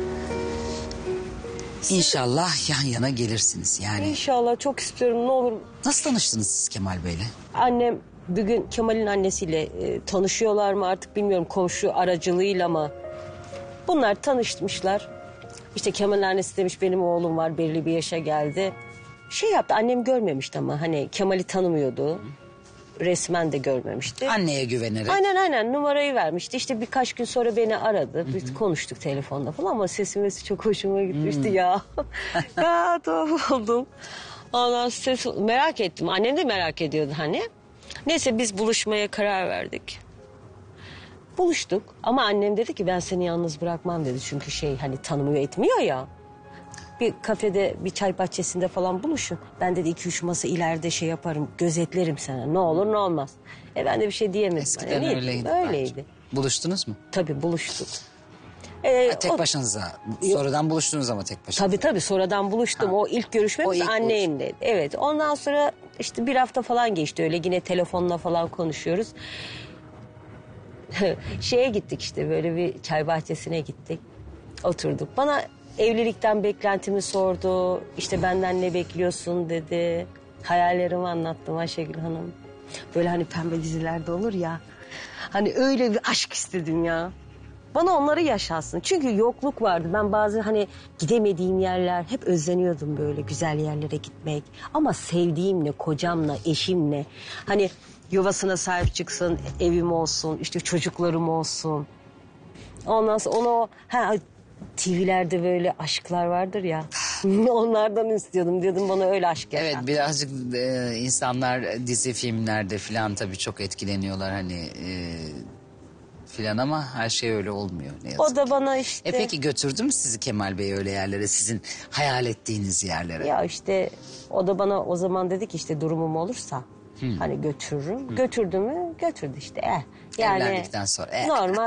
İnşallah yan yana gelirsiniz yani. İnşallah, çok istiyorum, ne olur. Nasıl tanıştınız siz Kemal Bey'le? Annem bugün Kemal'in annesiyle tanışıyorlar mı artık bilmiyorum, komşu aracılığıyla mı? Bunlar tanışmışlar. İşte Kemal'in annesi demiş benim oğlum var, belli bir yaşa geldi. Şey yaptı, annem görmemişti ama hani Kemal'i tanımıyordu. Resmen de görmemişti. Anneye güvenerek. Aynen numarayı vermişti. İşte birkaç gün sonra beni aradı. Biz konuştuk telefonda falan ama sesim çok hoşuma gitmişti ya. Ya tuhaf oldum. Ondan ses merak ettim. Annem de merak ediyordu hani. Neyse biz buluşmaya karar verdik. Buluştuk ama annem dedi ki ben seni yalnız bırakmam dedi. Çünkü şey hani tanımıyor etmiyor ya. Bir kafede, bir çay bahçesinde falan buluşun. Ben dedi 2-3 masa ileride şey yaparım, gözetlerim sana. Ne olur ne olmaz. Ben de bir şey diyemedim. Eskiden Hani, öyleydi. öyleydi. Bence. Buluştunuz mu? Tabii buluştuk. Tek başınıza. Sonradan buluştunuz ama tek başınıza. Tabii sonradan buluştum. O ilk görüşmemiz O ilk annemle. Evet, ondan sonra işte bir hafta falan geçti öyle. Yine telefonla falan konuşuyoruz. Şeye gittik işte, böyle bir çay bahçesine gittik. Oturduk. Bana evlilikten beklentimi sordu. İşte benden ne bekliyorsun dedi. Hayallerimi anlattım Ayşegül Hanım. Böyle hani pembe dizilerde olur ya. Hani öyle bir aşk istedim ya. Bana onları yaşatsın. Çünkü yokluk vardı. Ben bazı hani gidemediğim yerler, hep özleniyordum böyle güzel yerlere gitmek. Ama sevdiğimle, kocamla, eşimle. Hani yuvasına sahip çıksın, evim olsun, işte çocuklarım olsun. Ondan sonra onu TV'lerde böyle aşklar vardır ya. Onlardan istiyordum. Diyordum bana öyle aşk yaşat. Evet, birazcık insanlar dizi filmlerde falan tabii çok etkileniyorlar hani filan ama her şey öyle olmuyor ne yazık. O da bana işte. Peki götürdü mü sizi Kemal Bey öyle yerlere, sizin hayal ettiğiniz yerlere? Ya işte o da bana o zaman dedi ki işte durumum olursa hani götürürüm. Götürdü mü? Götürdü işte. Yani Evlendikten sonra. normal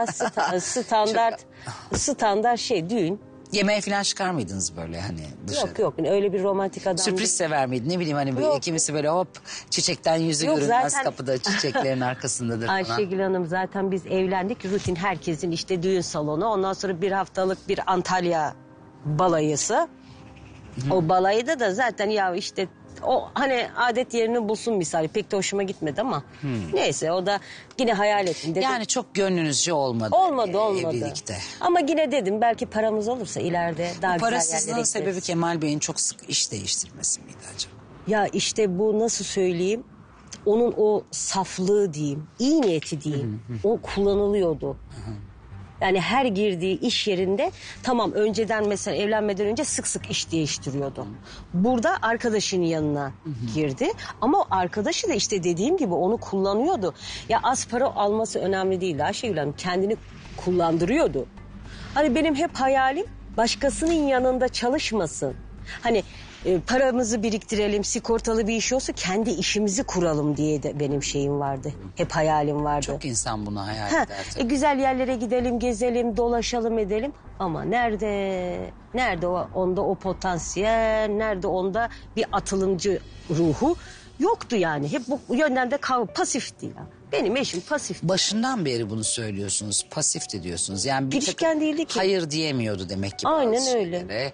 standart şey düğün. Yemeğe falan çıkar mıydınız böyle hani dışarı? Yok öyle bir romantik adam. Sürpriz sever miydin? Ne bileyim hani Yok. kimisi böyle hop çiçekten yüzü Yok, görünmez zaten- kapıda çiçeklerin arkasındadır falan. Ayşegül Hanım zaten biz evlendik. Rutin herkesin işte düğün salonu. Ondan sonra bir haftalık bir Antalya balayısı. O balayıda da zaten ya işte o hani adet yerini bulsun misali. Pek de hoşuma gitmedi ama. Neyse o da yine hayal ettim. Dedim, Yani çok gönlünüzce olmadı. olmadı. Evlilikte. Ama yine dedim belki paramız olursa ileride daha Bu güzel parasızlığın yerlere sebebi gideriz. Kemal Bey'in çok sık iş değiştirmesi miydi acaba? Ya işte bu nasıl söyleyeyim? Onun o saflığı diyeyim, iyi niyeti diyeyim. O kullanılıyordu. Yani her girdiği iş yerinde tamam önceden mesela evlenmeden önce sık sık iş değiştiriyordu. Burada arkadaşının yanına girdi ama o arkadaşı da işte dediğim gibi onu kullanıyordu. Ya az para alması önemli değildi Ayşegül Hanım, kendini kullandırıyordu. Hani benim hep hayalim başkasının yanında çalışmasın. Hani paramızı biriktirelim, sigortalı bir iş olsa kendi işimizi kuralım diye de benim şeyim vardı. Hep hayalim vardı. Çok insan bunu hayal Ha, eder tabii. güzel yerlere gidelim, gezelim, dolaşalım edelim. Ama nerede onda o potansiyel, nerede onda bir atılımcı ruhu yoktu yani. Hep bu yönden de pasifti ya. Benim eşim pasif. Başından beri bunu söylüyorsunuz, pasifti diyorsunuz. Yani Girişken değildi ki. hayır diyemiyordu demek ki. Aynen bazı öyle. şeylere.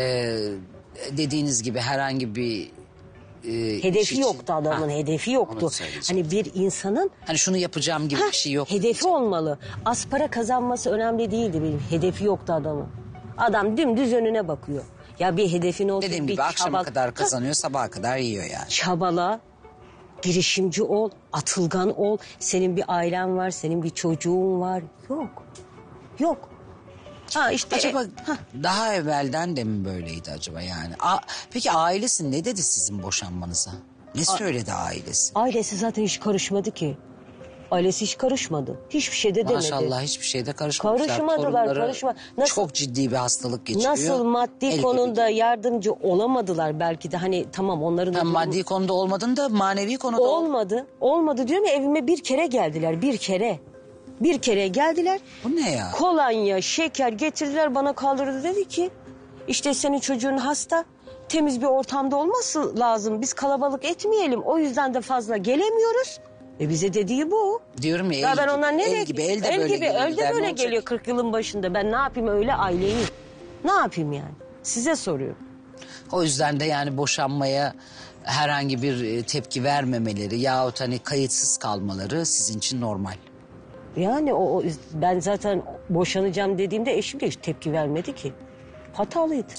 Dediğiniz gibi herhangi bir iş Hedefi için- yoktu adamın, Ha, hedefi onu yoktu. söyleyeceğim. Hani bir insanın Hani şunu yapacağım gibi bir şey yok. hedefi olmalı. Az para kazanması önemli değildi benim. Hedefi yoktu adamın. Adam dümdüz önüne bakıyor. Ya bir hedefin olsun. Dediğim bir gibi akşama çaba- kadar kazanıyor, sabaha kadar yiyor yani. Çabala, girişimci ol, atılgan ol. Senin bir ailen var, senin bir çocuğun var. Yok. Ha işte Acaba daha evvelden de mi böyleydi acaba yani? Peki ailesi ne dedi sizin boşanmanıza? Ne söyledi ailesi? ailesi zaten hiç karışmadı ki. Ailesi hiç karışmadı. Hiçbir şey de demedi. Maşallah hiçbir şeyde karışmamışlar. Karışmadılar, Torunları çok ciddi bir hastalık geçiriyor. Nasıl maddi El konuda gibi. yardımcı olamadılar belki de. Hani tamam onların da... Maddi konuda olmadın da manevi konuda Olmadı. Olmadı diyorum ya, evime bir kere geldiler. Bir kere. Bir kere geldiler. Bu ne ya? Kolonya, şeker getirdiler, bana kaldırdı, dedi ki işte senin çocuğun hasta, temiz bir ortamda olması lazım, biz kalabalık etmeyelim, o yüzden de fazla gelemiyoruz. Bize dediği bu. Diyorum ya, Ben onlar el gibi elde böyle geliyor. elde böyle Ne geliyor olacak? 40 yılın başında. Ben ne yapayım öyle aileyi? Ne yapayım yani? Size soruyorum. O yüzden de yani boşanmaya herhangi bir tepki vermemeleri yahut hani kayıtsız kalmaları sizin için normal. Yani ben zaten boşanacağım dediğimde eşim de hiç tepki vermedi ki. Hatalıydı.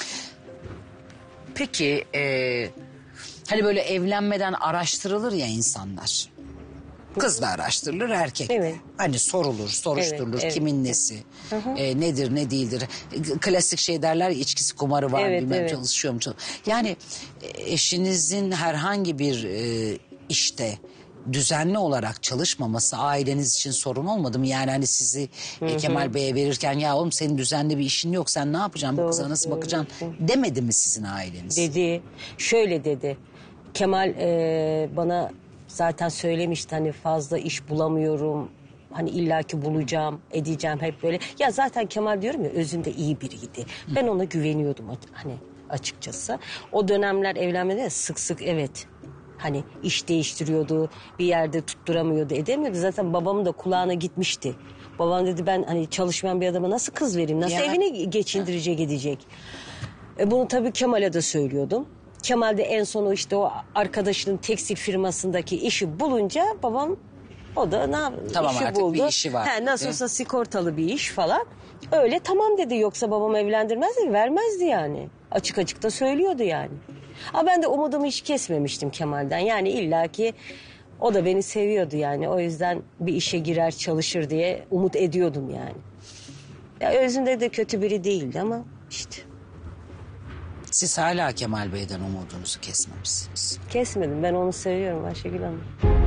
Peki hani böyle evlenmeden araştırılır ya insanlar. Kız da araştırılır, erkek de. Evet. Hani sorulur, soruşturulur, Evet. kimin nesi, nedir, ne değildir. Klasik şey derler ya, içkisi kumarı var, Evet, bilmem evet. çalışıyor mu? Yani eşinizin herhangi bir işte düzenli olarak çalışmaması aileniz için sorun olmadı mı? Yani hani sizi Kemal Bey'e verirken ya oğlum senin düzenli bir işin yok, sen ne yapacaksın, bu kıza nasıl bakacaksın demedi mi sizin aileniz? Dedi, şöyle dedi. Kemal bana zaten söylemişti, hani fazla iş bulamıyorum. Hani illaki bulacağım, edeceğim, hep böyle. Ya zaten Kemal diyorum ya, özünde iyi biriydi. Ben ona güveniyordum hani açıkçası. O dönemler evlenmede sık sık evet. Hani iş değiştiriyordu, bir yerde tutturamıyordu, edemiyordu. Zaten babamın da kulağına gitmişti. Babam dedi, ben hani çalışmayan bir adama nasıl kız vereyim, nasıl Ya. evini geçindirecek, edecek. Bunu tabii Kemal'e de söylüyordum. Kemal de en sonu işte o arkadaşının tekstil firmasındaki işi bulunca babam, o da Tamam, işi artık buldu. bir işi var. Nasıl olsa sigortalı bir iş falan. Öyle tamam dedi, yoksa babam evlendirmezdi, vermezdi yani. Açık açık da söylüyordu yani. Ama ben de umudumu hiç kesmemiştim Kemal'den. Yani illaki o da beni seviyordu yani. O yüzden bir işe girer çalışır diye umut ediyordum yani. Ya özünde de kötü biri değildi ama işte. Siz hala Kemal Bey'den umudunuzu kesmemişsiniz. Kesmedim, ben onu seviyorum Ayşegül Hanım.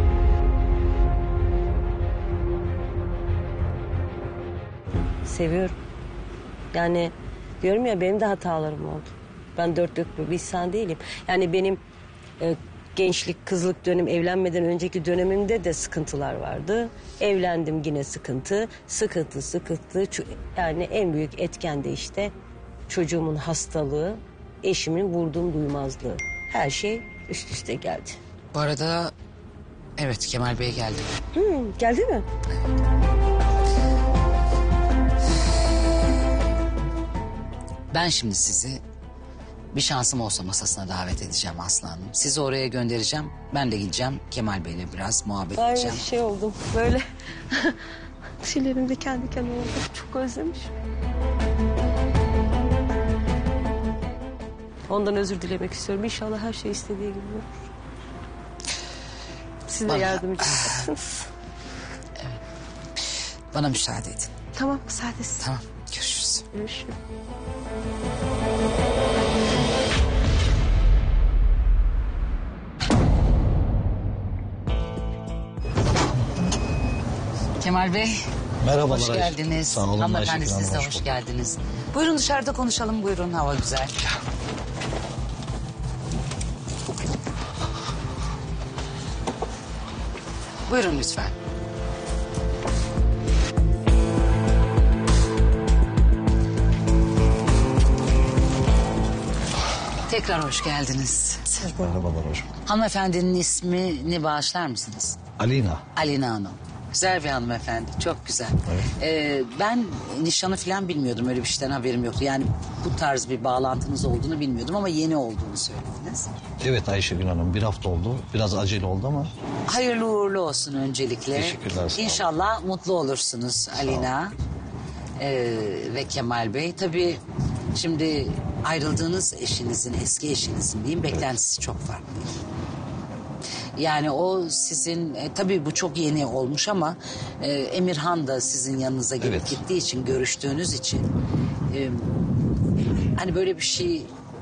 Seviyorum. Yani diyorum ya, benim de hatalarım oldu. Ben dört dörtlük bir insan değilim. Yani benim gençlik, kızlık dönem, evlenmeden önceki dönemimde de sıkıntılar vardı. Evlendim, yine sıkıntı. Sıkıntı. Yani en büyük etken de işte çocuğumun hastalığı, eşimin vurduğum duymazlığı. Her şey üst üste geldi. Bu arada evet, Kemal Bey geldi. Geldi mi? Ben şimdi sizi bir şansım olsa masasına davet edeceğim Aslı Hanım. Sizi oraya göndereceğim. Ben de gideceğim Kemal Bey'le biraz muhabbet Aynı edeceğim. şey oldum böyle. Tüylerim diken diken oldu. Çok özlemişim. Ondan özür dilemek istiyorum. İnşallah her şey istediği gibi olur. Siz de Bana- yardımcı olacaksınız. Bana müsaade edin. Tamam, müsaadesi. Tamam, görüşürüz. Görüşürüz. Kemal Bey. Merhabalar. Hoş geldiniz. Sağ olun Hanımefendi, Ayşegül Hanım, siz de hoş hoş bulduk. geldiniz. Buyurun dışarıda konuşalım, buyurun, hava güzel. Buyurun lütfen. Tekrar hoş geldiniz. Merhabalar hocam. Hanımefendinin ismini bağışlar mısınız? Alina. Alina Hanım. Güzel bir hanımefendi, çok güzel. Ben nişanı falan bilmiyordum, öyle bir şeyden haberim yoktu. Yani bu tarz bir bağlantınız olduğunu bilmiyordum ama yeni olduğunu söylediniz. Evet Ayşegül Hanım, bir hafta oldu. Biraz acele oldu ama Hayırlı uğurlu olsun öncelikle. Teşekkürler, sağ olun. İnşallah mutlu olursunuz Alina ve Kemal Bey. Tabii şimdi ayrıldığınız eşinizin, eski eşinizin diyeyim, beklentisi çok farklı. Yani o sizin tabii bu çok yeni olmuş ama Emirhan da sizin yanınıza gelip Evet. gittiği için, görüştüğünüz için hani böyle bir şey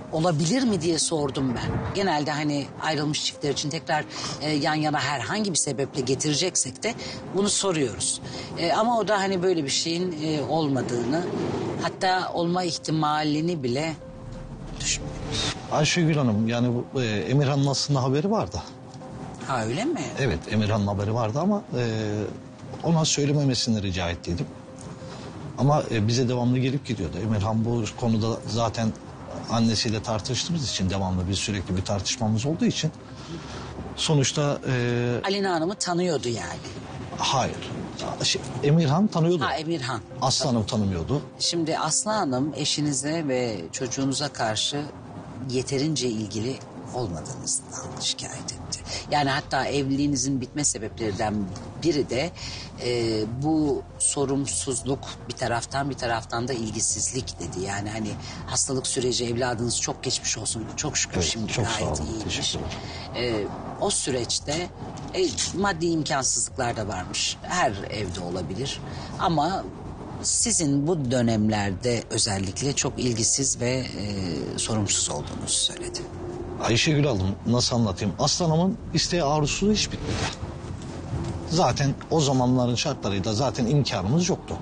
olabilir mi diye sordum ben. Genelde hani ayrılmış çiftler için tekrar yan yana herhangi bir sebeple getireceksek de bunu soruyoruz. Ama o da hani böyle bir şeyin olmadığını, hatta olma ihtimalini bile düşünmüyor. Ayşegül Hanım yani Emirhan'ın aslında haberi vardı. Ha öyle mi? Evet, Emirhan'ın haberi vardı ama ona söylememesini rica ettiydim. Ama bize devamlı gelip gidiyordu. Emirhan bu konuda zaten annesiyle tartıştığımız için devamlı bir sürekli bir tartışmamız olduğu için sonuçta Alina Hanım'ı tanıyordu yani. hayır. Emirhan tanıyordu. Ha, Emirhan. Aslı Hanım tanımıyordu. Şimdi Aslı Hanım eşinize ve çocuğunuza karşı yeterince ilgili olmadığınızdan şikayet etti. Yani hatta evliliğinizin bitme sebeplerinden biri de bu sorumsuzluk, bir taraftan da ilgisizlik dedi. Yani hani hastalık süreci, evladınız çok geçmiş olsun, çok şükür Evet, şimdi çok sağ gayet olun, iyiymiş. teşekkür O süreçte maddi imkansızlıklar da varmış. Her evde olabilir ama sizin bu dönemlerde özellikle çok ilgisiz ve sorumsuz olduğunuzu söyledi. Ayşegül Hanım nasıl anlatayım? Aslı Hanım'ın isteği arzusu hiç bitmedi. Zaten o zamanların şartlarıyla zaten imkanımız yoktu.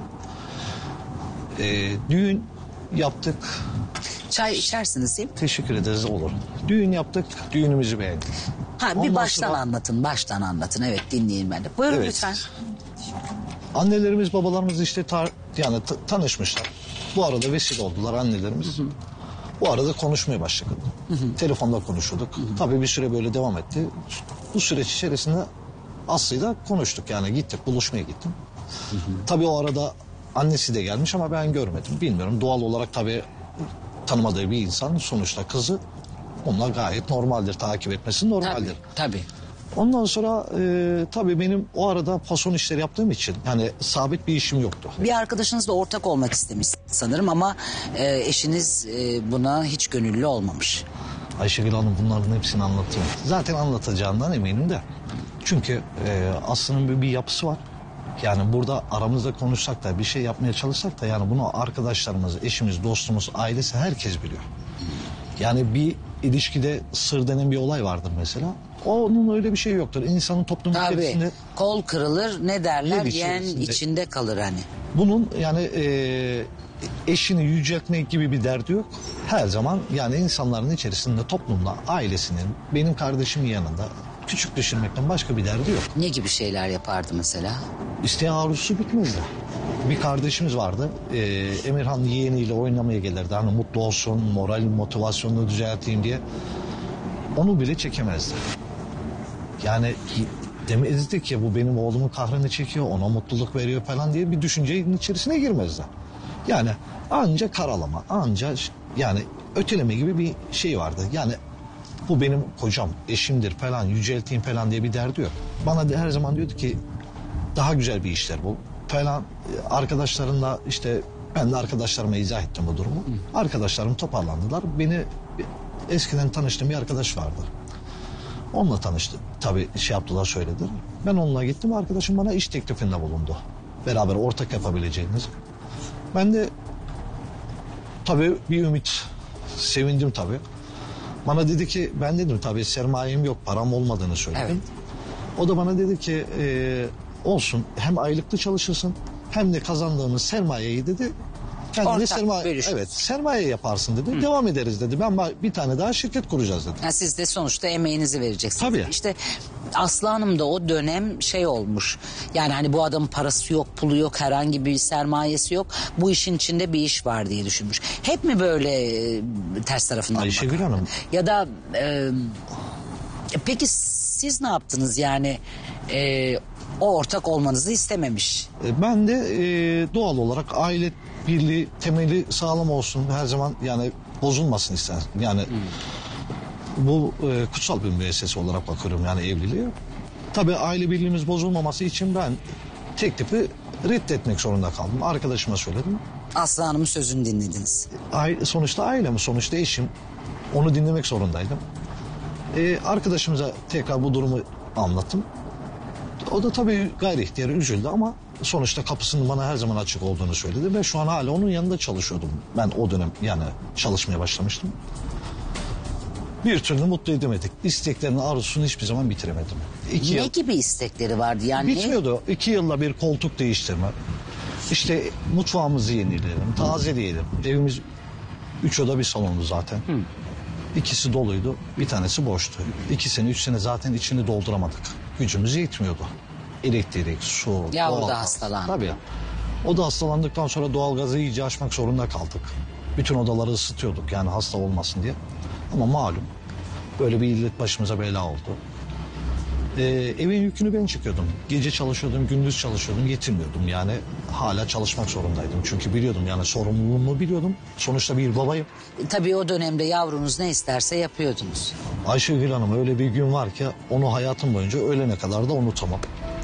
Düğün yaptık. Çay içersiniz değil mi? Teşekkür ederiz, olur. Düğün yaptık, düğünümüzü beğendik. Ha, bir Ondan baştan sonra- baştan anlatın. Evet, dinleyin ben de. Buyurun Evet. lütfen. Annelerimiz, babalarımız işte tanışmışlar. Bu arada vesile oldular annelerimiz. Bu arada konuşmaya başladık. Telefonda konuşuyorduk. Tabii bir süre böyle devam etti. Bu süreç içerisinde Aslı'yla konuştuk. Yani gittik, buluşmaya gittim. Tabii o arada annesi de gelmiş ama ben görmedim. Bilmiyorum, doğal olarak tabii tanımadığı bir insan sonuçta kızı. Onlar gayet normaldir, takip etmesi normaldir. Tabii. Ondan sonra tabii benim o arada fason işleri yaptığım için yani sabit bir işim yoktu. Bir arkadaşınızla ortak olmak istemiş sanırım ama eşiniz buna hiç gönüllü olmamış. Ayşegül Hanım bunların hepsini anlattım. Zaten anlatacağından eminim de. Çünkü Aslı'nın bir yapısı var. Yani burada aramızda konuşsak da bir şey yapmaya çalışsak da yani bunu arkadaşlarımız, eşimiz, dostumuz, ailesi herkes biliyor. Yani bir ilişkide sır denen bir olay vardır mesela. Onun öyle bir şey yoktur. İnsanın toplum Tabii. içerisinde Kol kırılır ne derler? Ev Yen içerisinde. içinde kalır hani. bunun yani eşini yüceltmek gibi bir derdi yok. Her zaman yani insanların içerisinde toplumda ailesinin, benim kardeşimin yanında küçük düşürmekten başka bir derdi yok. Ne gibi şeyler yapardı mesela? İsteği arzusu bitmezdi. Bir kardeşimiz vardı. Emirhan yeğeniyle oynamaya gelirdi. Hani mutlu olsun, moral, motivasyonunu düzelteyim diye. Onu bile çekemezdi. Yani demezdi ki bu benim oğlumun kahrını çekiyor, ona mutluluk veriyor falan diye bir düşüncenin içerisine girmezdi. Yani anca karalama, anca yani öteleme gibi bir şey vardı. Yani bu benim kocam, eşimdir falan, yücelteyim falan diye bir derdi yok. Bana her zaman diyordu ki daha güzel bir işler bu falan. Arkadaşlarımla işte ben de arkadaşlarıma izah ettim bu durumu. Arkadaşlarım toparlandılar. Beni eskiden tanıştığım bir arkadaş vardı. Onunla tanıştı. Tabii şey yaptılar, söylediler. Ben onunla gittim. Arkadaşım bana iş teklifinde bulundu. Beraber ortak yapabileceğimiz. Ben de tabii bir ümit, sevindim tabii. Bana dedi ki ben dedim tabii sermayem yok, param olmadığını söyledim. Evet. O da bana dedi ki olsun, hem aylıklı çalışırsın hem de kazandığımız sermayeyi dedi kendine Ortak bölüşürüz. evet, sermaye yaparsın dedi. Devam ederiz dedi. Ben bir tane daha şirket kuracağız dedi. Yani siz de sonuçta emeğinizi vereceksiniz. Tabii. İşte Aslı Hanım da o dönem şey olmuş. Yani hani bu adamın parası yok, pulu yok, herhangi bir sermayesi yok. Bu işin içinde bir iş var diye düşünmüş. Hep mi böyle ters tarafından Ayşegül bakardı? Hanım. Ya da peki siz ne yaptınız yani o ortak olmanızı istememiş. Ben de doğal olarak aile birliği temeli sağlam olsun, her zaman yani bozulmasın ister. Yani bu kutsal bir müessese olarak bakıyorum yani evliliğe. Tabii aile birliğimiz bozulmaması için ben teklifi reddetmek zorunda kaldım. Arkadaşıma söyledim. Aslı Hanım'ın sözünü dinlediniz. Sonuçta ailem, sonuçta eşim. Onu dinlemek zorundaydım. Arkadaşımıza tekrar bu durumu anlattım. O da tabii gayri ihtiyarı üzüldü ama sonuçta kapısının bana her zaman açık olduğunu söyledi ve şu an hala onun yanında çalışıyordum. Ben o dönem yani çalışmaya başlamıştım. Bir türlü mutlu edemedik. İsteklerini, arzusunu hiçbir zaman bitiremedim. Ne gibi istekleri vardı yani? Bitmiyordu. 2 yılda bir koltuk değiştirme. İşte mutfağımızı yenileyelim, tazeleyelim. Evimiz 3 oda bir salondu zaten. İkisi doluydu, bir tanesi boştu. 2 sene, 3 sene zaten içini dolduramadık. Gücümüz yetmiyordu. Elektrik, su, Yavru doğalgaz. da hastalandı. Tabii. O da hastalandıktan sonra doğalgazı iyice açmak zorunda kaldık. Bütün odaları ısıtıyorduk yani hasta olmasın diye. Ama malum böyle bir illet başımıza bela oldu. Evin yükünü ben çekiyordum. Gece çalışıyordum, gündüz çalışıyordum, yetinmiyordum. Yani hala çalışmak zorundaydım. Çünkü biliyordum yani sorumluluğumu biliyordum. Sonuçta bir babayım. Tabii o dönemde yavrunuz ne isterse yapıyordunuz. Ayşegül Hanım öyle bir gün var ki onu hayatım boyunca ölene kadar da unutamam.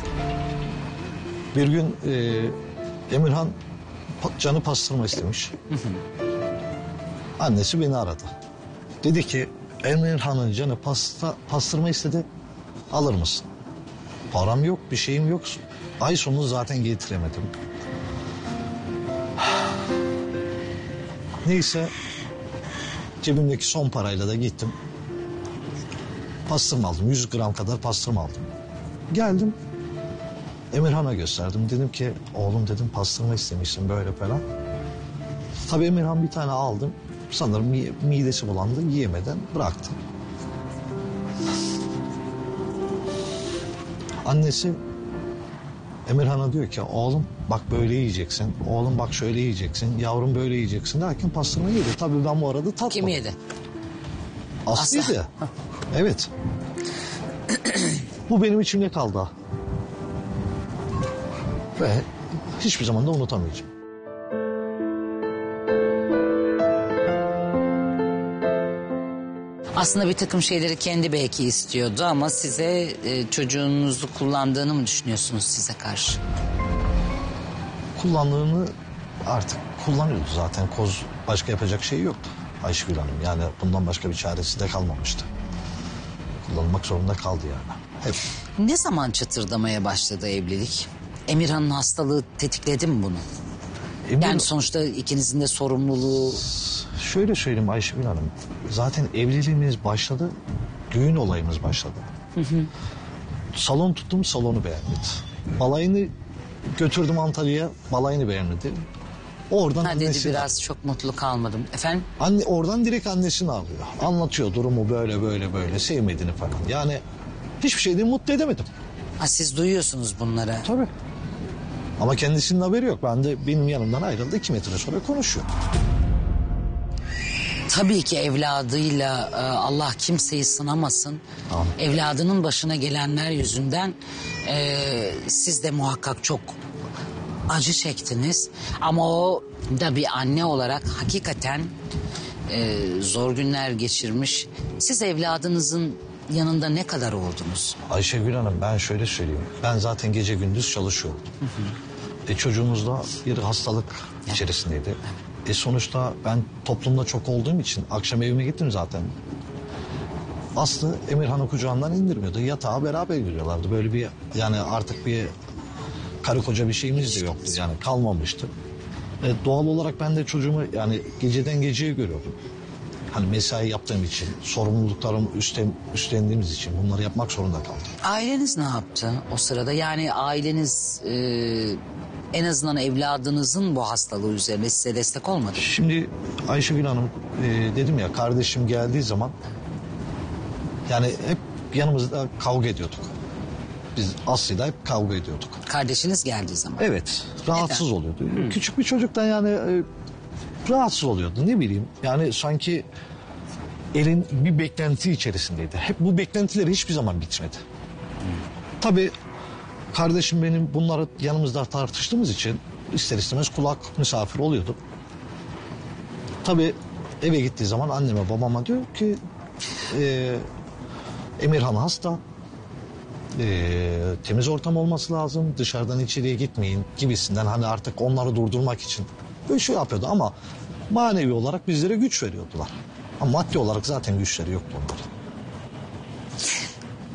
Bir gün Emirhan canı pastırma istemiş. Annesi beni aradı. Dedi ki Emirhan'ın canı pastırma istedi. Alır mısın? Param yok, bir şeyim yok. Ay sonunu zaten getiremedim. Neyse cebimdeki son parayla da gittim. Pastırma aldım. 100 gram kadar pastırma aldım. Geldim. Emirhan'a gösterdim. Dedim ki oğlum dedim pastırma istemişsin böyle falan. Tabii Emirhan bir tane aldım. Sanırım midesi bulandı. Yiyemeden bıraktı. Annesi Emirhan'a diyor ki oğlum bak böyle yiyeceksin. Oğlum bak şöyle yiyeceksin. Yavrum böyle yiyeceksin derken pastırma yedi. Tabii ben bu arada tatmadım. Kim yedi? Aslı'ydı. Evet. Bu benim içimde kaldı. Ve hiçbir zaman da unutamayacağım. Aslında bir takım şeyleri kendi belki istiyordu ama size çocuğunuzu kullandığını mı düşünüyorsunuz size karşı? Kullandığını artık kullanıyordu zaten. Başka yapacak şey yoktu Ayşegül Hanım. Yani bundan başka bir çaresi de kalmamıştı. Kullanmak zorunda kaldı yani. Hep. Ne zaman çıtırdamaya başladı evlilik? Emirhan'ın hastalığı tetikledi mi bunu? Yani sonuçta ikinizin de sorumluluğu... Şöyle söyleyeyim Ayşegül Hanım. Zaten evliliğimiz başladı. Düğün olayımız başladı. Salon tuttum, salonu beğenmedi. Balayını götürdüm Antalya'ya, balayını beğenmedi. Oradan Ha dedi annesi... biraz çok mutlu kalmadım. Efendim? Oradan direkt annesini alıyor. Anlatıyor durumu böyle sevmediğini falan. Yani hiçbir şeyden mutlu edemedim. Ha, siz duyuyorsunuz bunları. Tabii. Ama kendisinin haberi yok. Benim yanımdan ayrıldı 2 metre sonra konuşuyor. Tabii ki evladıyla Allah kimseyi sınamasın. Amin. Evladının başına gelenler yüzünden siz de muhakkak çok acı çektiniz. Ama o da bir anne olarak hakikaten zor günler geçirmiş. Siz evladınızın yanında ne kadar oldunuz? Ayşegül Hanım ben şöyle söyleyeyim. Ben zaten gece gündüz çalışıyordum. Çocuğumuz da bir hastalık içerisindeydi. Sonuçta ben toplumda çok olduğum için akşam evime gittim zaten. Aslı Emirhan'ı kucağından indirmiyordu. Yatağa beraber giriyorlardı. Böyle bir yani artık bir karı koca bir şeyimiz de yoktu. Yani kalmamıştı. Doğal olarak ben de çocuğumu yani geceden geceye görüyordum. Hani mesai yaptığım için, sorumluluklarımı üstlendiğimiz için bunları yapmak zorunda kaldım. Aileniz ne yaptı o sırada? Yani aileniz en azından evladınızın bu hastalığı üzerine size destek olmadı mı? Şimdi Ayşegül Hanım dedim ya kardeşim geldiği zaman yani hep yanımızda kavga ediyorduk. Biz Aslı'yla hep kavga ediyorduk. Kardeşiniz geldiği zaman. Evet rahatsız oluyordu. Küçük bir çocuktan yani rahatsız oluyordu ne bileyim. Yani sanki elin bir beklenti içerisindeydi. Hep bu beklentileri hiçbir zaman bitmedi. Tabii kardeşim benim bunları yanımızda tartıştığımız için ister istemez kulak misafir oluyordu. Tabii eve gittiği zaman anneme babama diyor ki Emirhan hasta. Temiz ortam olması lazım. Dışarıdan içeriye gitmeyin gibisinden hani artık onları durdurmak için böyle şey yapıyordu ama manevi olarak bizlere güç veriyordular. Ama maddi olarak zaten güçleri yoktu onların.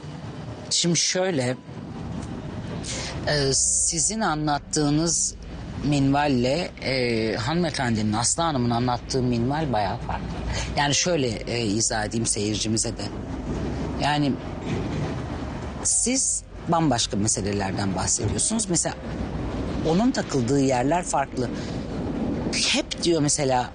Şimdi şöyle sizin anlattığınız minvalle hanımefendinin, Aslı Hanım'ın anlattığı minval bayağı farklı. Yani şöyle izah edeyim seyircimize de. Yani siz bambaşka meselelerden bahsediyorsunuz. Mesela onun takıldığı yerler farklı. Hep diyor mesela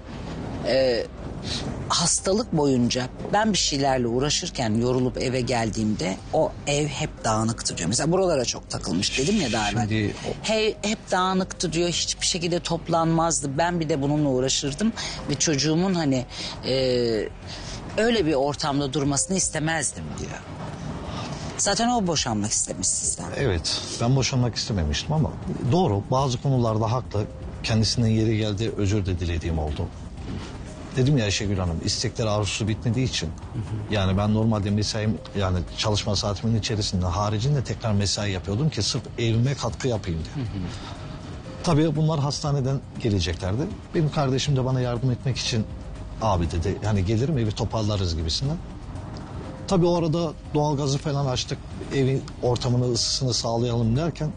hastalık boyunca ben bir şeylerle uğraşırken yorulup eve geldiğimde o ev hep dağınıktı diyor. Mesela buralara çok takılmış dedim ya daha evvel. Şimdi Hep dağınıktı diyor, hiçbir şekilde toplanmazdı. Ben bir de bununla uğraşırdım ve çocuğumun hani öyle bir ortamda durmasını istemezdim diyor. Zaten o boşanmak istemiş sizden. Evet, ben boşanmak istememiştim ama doğru, bazı konularda haklı. Kendisinden yeri geldi, özür de dilediğim oldu. Dedim ya Ayşegül Hanım, istekler arzusu bitmediği için yani ben normalde mesaim, yani çalışma saatimin içerisinde haricinde tekrar mesai yapıyordum ki sırf evime katkı yapayım diye. Tabii bunlar hastaneden geleceklerdi. Benim kardeşim de bana yardım etmek için abi dedi, yani gelirim evi toparlarız gibisinden. Tabii o arada doğalgazı falan açtık, evin ortamını, ısısını sağlayalım derken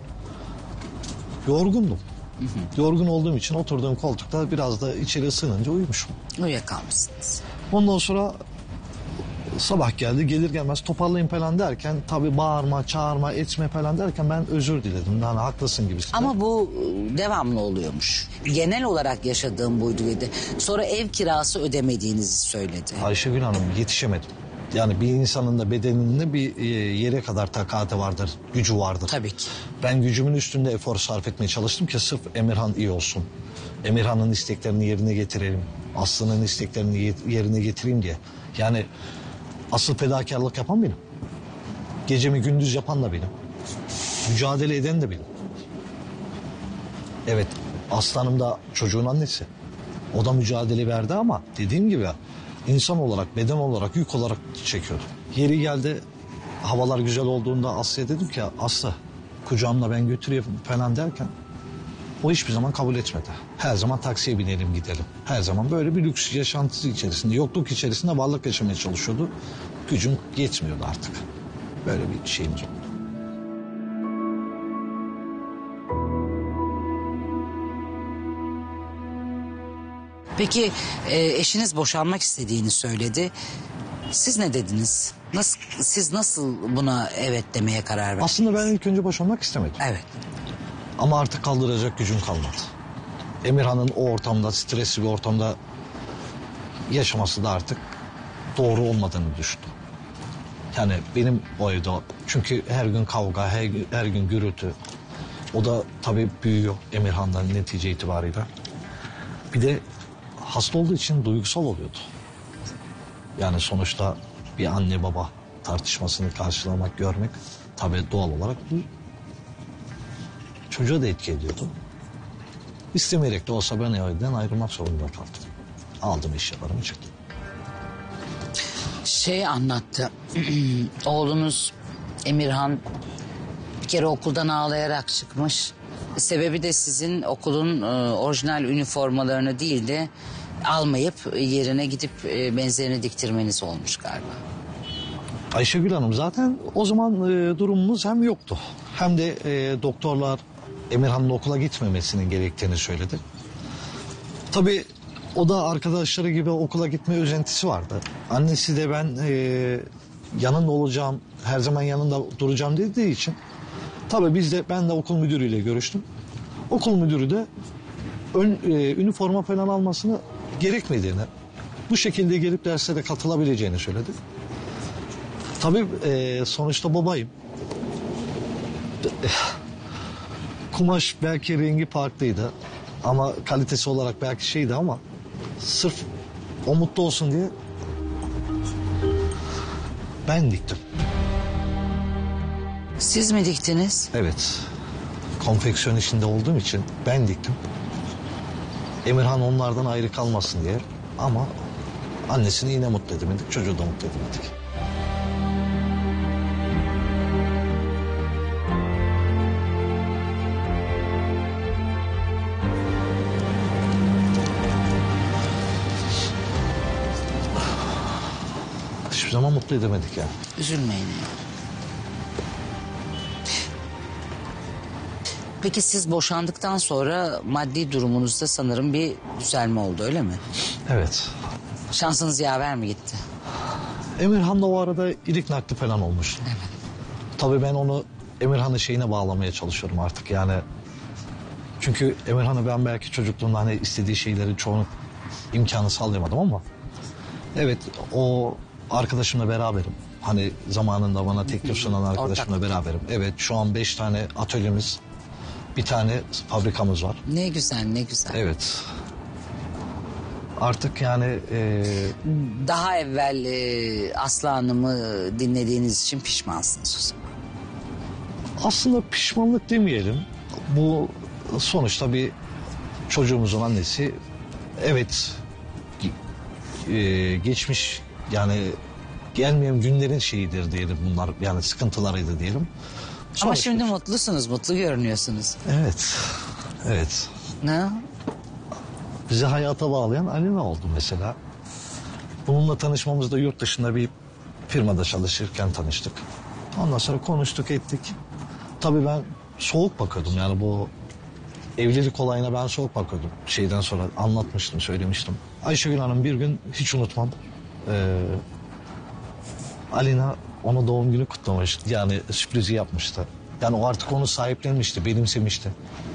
yorgundum. Yorgun olduğum için oturduğum koltukta biraz da içeri ısınınca uyumuşum. Uyuyakalmışsınız. Ondan sonra sabah geldi, gelir gelmez toparlayın falan derken tabii bağırma, çağırma, etme falan derken ben özür diledim. Yani haklısın gibisinden. Ama bu devamlı oluyormuş. Genel olarak yaşadığım buydu dedi. Sonra ev kirası ödemediğinizi söyledi. Ayşegül Hanım, yetişemedim. Yani bir insanın da bedeninde bir yere kadar takatı vardır, gücü vardır. Tabii ki. Ben gücümün üstünde efor sarf etmeye çalıştım ki sırf Emirhan iyi olsun. Emirhan'ın isteklerini yerine getirelim. Aslı'nın isteklerini yerine getireyim diye. Yani asıl fedakarlık yapan benim. Gecemi gündüz yapan da benim. Mücadele eden de benim. Evet, Aslanım da çocuğun annesi. O da mücadele verdi ama dediğim gibi insan olarak, beden olarak, yük olarak çekiyordu. Yeri geldi, havalar güzel olduğunda Aslı'ya dedim ki Aslı kucağımla ben götüreyim falan derken o hiçbir zaman kabul etmedi. Her zaman taksiye binelim gidelim. Her zaman böyle bir lüks yaşantısı içerisinde, yokluk içerisinde varlık yaşamaya çalışıyordu. Gücüm yetmiyordu artık. Böyle bir şeyimiz oldu. Peki eşiniz boşanmak istediğini söyledi. Siz ne dediniz? Siz nasıl buna evet demeye karar verdiniz? Aslında ben ilk önce boşanmak istemedim. Evet. Ama artık kaldıracak gücüm kalmadı. Emirhan'ın o ortamda, stresli bir ortamda yaşaması da artık doğru olmadığını düşündüm. Yani benim o evde, çünkü her gün kavga, her gün gürültü. O da tabii büyüyor Emirhan'dan netice itibariyle. Bir de hasta olduğu için duygusal oluyordu. Yani sonuçta bir anne baba tartışmasını karşılamak, görmek tabii doğal olarak çocuğa da etki ediyordu. İstemeyerek de olsa ben evden ayrılmak zorunda kaldım. Aldım eşyalarımı çıktım. Anlattı. Oğlunuz Emirhan bir kere okuldan ağlayarak çıkmış. Sebebi de sizin okulun orijinal üniformalarını değil de almayıp yerine gidip benzerini diktirmeniz olmuş galiba. Ayşegül Hanım, zaten o zaman durumumuz hem yoktu hem de doktorlar Emirhan'ın okula gitmemesinin gerektiğini söyledi. Tabii o da arkadaşları gibi okula gitme özentisi vardı. Annesi de ben yanında olacağım, her zaman yanında duracağım dediği için tabii ben de okul müdürüyle görüştüm. Okul müdürü de üniforma falan almasını gerekmediğini, bu şekilde gelip derslere katılabileceğini söyledi. Tabii sonuçta babayım. Kumaş belki rengi farklıydı ama kalitesi olarak belki şeydi ama sırf o mutlu olsun diye ben diktim. Siz mi diktiniz? Evet, konfeksiyon işinde olduğum için ben diktim. Emirhan onlardan ayrı kalmasın diye, ama annesini yine mutlu edemedik, çocuğu da mutlu edemedik. Hiçbir zaman mutlu edemedik yani. Üzülmeyin. Peki siz boşandıktan sonra maddi durumunuzda sanırım bir düzelme oldu, öyle mi? Evet. Şansınız yaver mi gitti? Emirhan da o arada ilik nakli falan olmuş. Evet. Tabii ben onu Emirhan'ın şeyine bağlamaya çalışıyorum artık yani. Çünkü Emirhan'a ben belki çocukluğumda hani istediği şeyleri çoğunu imkanı sağlayamadım ama evet o arkadaşımla beraberim. Hani zamanında bana teklif sunan arkadaşımla beraberim. Evet şu an 5 tane atölyemiz, bir tane fabrikamız var. Ne güzel, ne güzel. Evet. Artık yani Daha evvel Aslı Hanım'ı dinlediğiniz için pişmansınız o zaman. aslında pişmanlık demeyelim. Bu sonuçta bir çocuğumuzun annesi. Evet geçmiş yani gelmeyen günlerin şeyidir diyelim bunlar yani sıkıntılarıydı diyelim. Ama Sonuçta- şimdi mutlusunuz, mutlu görünüyorsunuz. Evet. Evet. Ne? Bizi hayata bağlayan Alina oldu mesela. Bununla tanışmamızda yurt dışında bir firmada çalışırken tanıştık. Ondan sonra konuştuk ettik. Tabii ben soğuk bakıyordum yani bu evlilik olayına ben soğuk bakıyordum. Şeyden sonra anlatmıştım söylemiştim. Ayşegül Hanım bir gün hiç unutmam. Alina ona doğum günü kutlamış yani sürprizi yapmıştı. Yani o artık onu sahiplenmişti benimsemişti.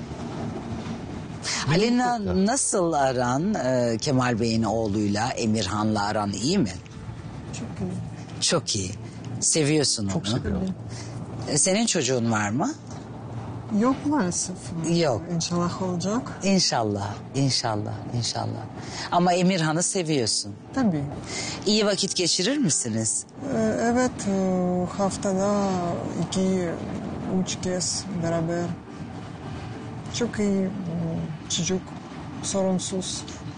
Alina nasıl aran Kemal Bey'in oğluyla, Emirhan'la aran iyi mi? Çok iyi. Çok iyi. Seviyorsun Çok onu. seviyorum. Senin çocuğun var mı? Yok maalesef. Yok. İnşallah olacak. İnşallah, inşallah, inşallah. Ama Emirhan'ı seviyorsun. Tabii. İyi vakit geçirir misiniz? Evet, haftada 2-3 kez beraber. Çok iyi çocuk, sorunsuz,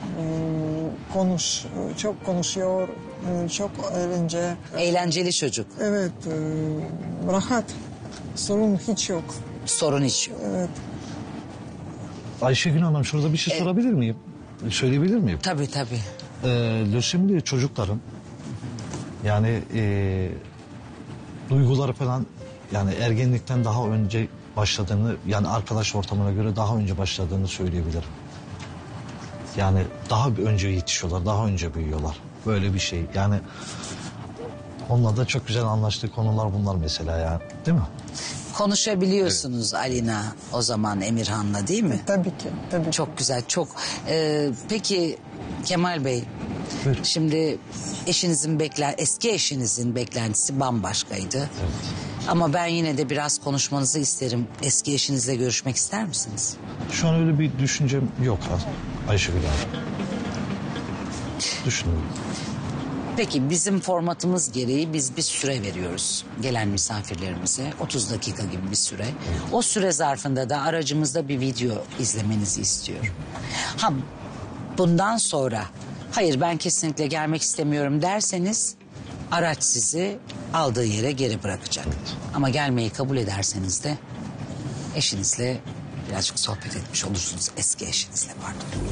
çok konuşuyor, çok eğlence. Eğlenceli çocuk. Evet, rahat, sorun hiç yok. Sorun hiç yok. Evet, Ayşegül Hanım şurada bir şey sorabilir miyim? Söyleyebilir miyim? Tabii tabii. Lösemili çocukların yani duyguları falan yani ergenlikten daha önce başladığını yani arkadaş ortamına göre daha önce başladığını söyleyebilirim. Yani daha önce yetişiyorlar, daha önce büyüyorlar. Böyle bir şey yani onunla da çok güzel anlaştığı konular bunlar mesela ya değil mi? Konuşabiliyorsunuz Alina o zaman Emirhan'la değil mi? tabii ki, tabii ki. Çok güzel, çok. Peki Kemal Bey, Buyurun. şimdi eski eşinizin beklentisi bambaşkaydı. Ama ben yine de biraz konuşmanızı isterim. Eski eşinizle görüşmek ister misiniz? Şu an öyle bir düşüncem yok Ayşegül Hanım. Düşünüyorum. Peki bizim formatımız gereği biz bir süre veriyoruz gelen misafirlerimize. 30 dakika gibi bir süre. O süre zarfında da aracımızda bir video izlemenizi istiyorum. Ha, bundan sonra hayır ben kesinlikle gelmek istemiyorum derseniz araç sizi aldığı yere geri bırakacak. Ama gelmeyi kabul ederseniz de eşinizle birazcık sohbet etmiş olursunuz. Eski eşinizle pardon.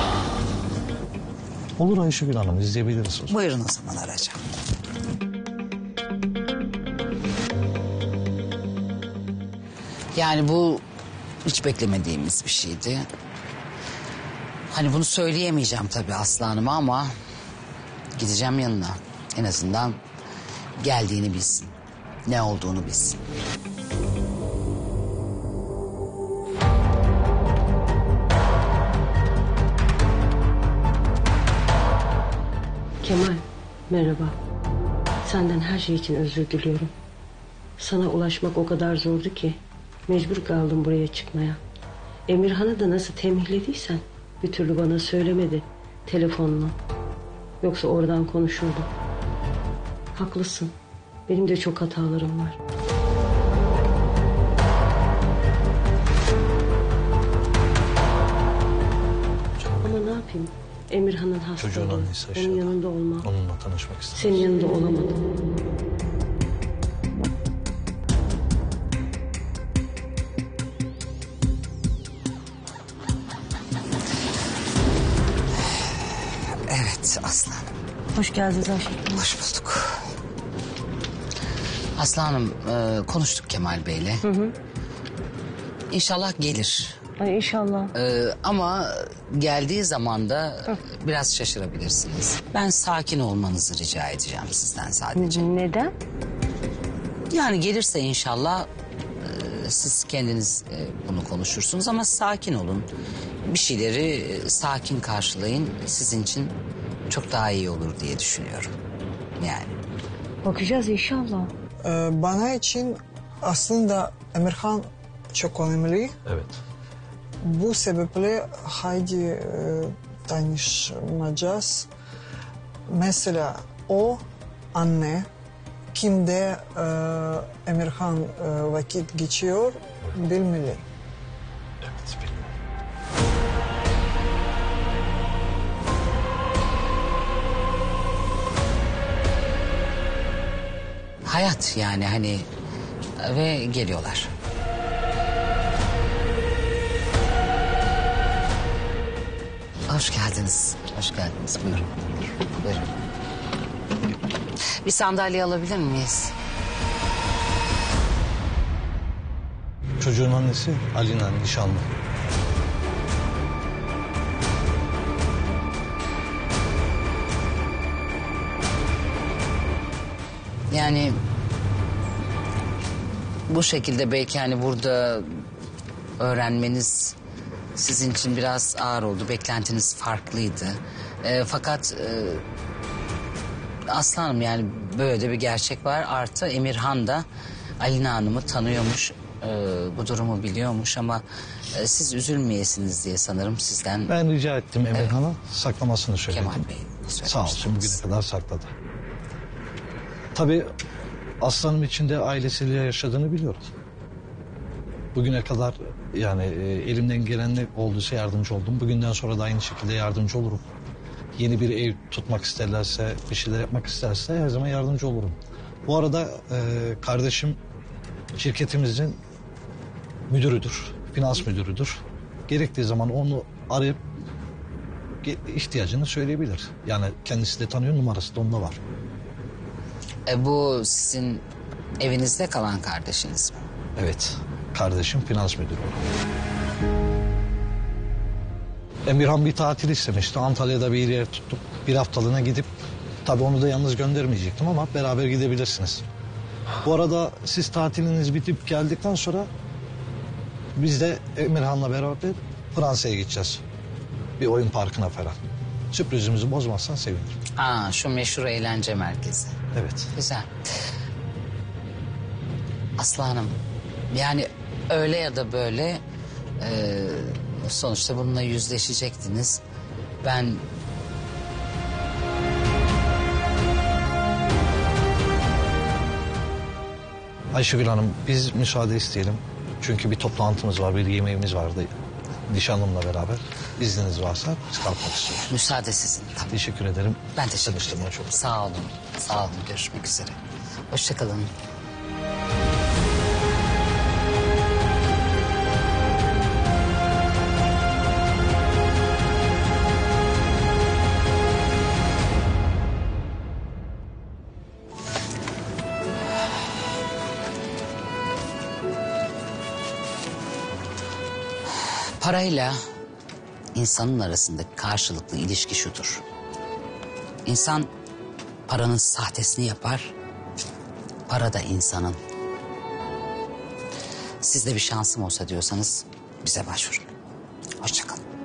Olur Ayşegül Hanım izleyebiliriz o zaman. Buyurun o zaman araca. Yani bu hiç beklemediğimiz bir şeydi. Hani bunu söyleyemeyeceğim tabii Aslı Hanım'a ama gideceğim yanına. En azından geldiğini bilsin. Ne olduğunu bilsin. Kemal, merhaba. Senden her şey için özür diliyorum. Sana ulaşmak o kadar zordu ki mecbur kaldım buraya çıkmaya. Emirhan'ı da nasıl tembihlediysen bir türlü bana söylemedi telefonla. Yoksa oradan konuşurdum. Haklısın. Benim de çok hatalarım var. Ama ne yapayım? Emirhan'ın hastalığı. Çocuğun annesi Onun aşağıda. yanında olmam. Onunla tanışmak istedim. Senin yanında olamadım. Evet Aslı Hanım. Hoş geldiniz Ayşe. Hoş bulduk. Aslı Hanım konuştuk Kemal Bey'le. İnşallah gelir. Ay inşallah. Ama geldiği zaman da biraz şaşırabilirsiniz. Ben sakin olmanızı rica edeceğim sizden sadece. Neden? Yani gelirse inşallah siz kendiniz bunu konuşursunuz ama sakin olun. Bir şeyleri sakin karşılayın. Sizin için çok daha iyi olur diye düşünüyorum. Yani. Bakacağız inşallah. Bana için aslında Emirhan çok önemli. Evet. Bu sebeple haydi tanışmayacağız. Mesela o anne kimde Emirhan vakit geçiyor bilmeli. Evet, bilmiyorum. Hayat yani hani ve geliyorlar. Hoş geldiniz. Hoş geldiniz. Buyurun. Buyurun. Bir sandalye alabilir miyiz? Çocuğun annesi Alina nişanlı. Yani bu şekilde belki hani burada öğrenmeniz sizin için biraz ağır oldu. Beklentiniz farklıydı. Fakat Aslanım yani böyle de bir gerçek var. Artı Emirhan da Alina Hanım'ı tanıyormuş. Bu durumu biliyormuş ama siz üzülmeyesiniz diye sanırım sizden. Ben rica ettim Emirhan'a saklamasını söyledim. Kemal Bey Sağ olsun bugüne kadar sakladı. Tabii Aslanım için de ailesiyle yaşadığını biliyorum. Bugüne kadar yani elimden gelen ne olduysa yardımcı oldum. Bugünden sonra da aynı şekilde yardımcı olurum. Yeni bir ev tutmak isterlerse, bir şeyler yapmak isterse her zaman yardımcı olurum. Bu arada kardeşim şirketimizin müdürüdür, finans müdürüdür. Gerektiği zaman onu arayıp ihtiyacını söyleyebilir. Yani kendisi de tanıyor, numarası da onda var. Bu sizin evinizde kalan kardeşiniz mi? Evet, kardeşim finans müdürü. Emirhan bir tatil istemişti. Antalya'da bir yer tuttuk. Bir haftalığına gidip, tabii onu da yalnız göndermeyecektim ama beraber gidebilirsiniz. Bu arada siz tatiliniz bitip geldikten sonra biz de Emirhan'la beraber Fransa'ya gideceğiz. Bir oyun parkına falan. Sürprizimizi bozmazsan sevinirim. Şu meşhur eğlence merkezi. Evet. Güzel. Aslanım yani öyle ya da böyle sonuçta bununla yüzleşecektiniz. Ben Ayşegül Hanım biz müsaade isteyelim. Çünkü bir toplantımız var, bir yemeğimiz vardı. Nişanlımla beraber. İzniniz varsa biz kalkmak istiyoruz. müsaade sizin. Tabii. Teşekkür ederim. Ben teşekkür Tanıştığıma ederim. çok. Sağ olun. Sağ olun. Görüşmek üzere. Hoşçakalın. Parayla insanın arasındaki karşılıklı ilişki şudur. İnsan paranın sahtesini yapar, para da insanın. Sizde bir şansım olsa diyorsanız bize başvurun. Hoşçakalın.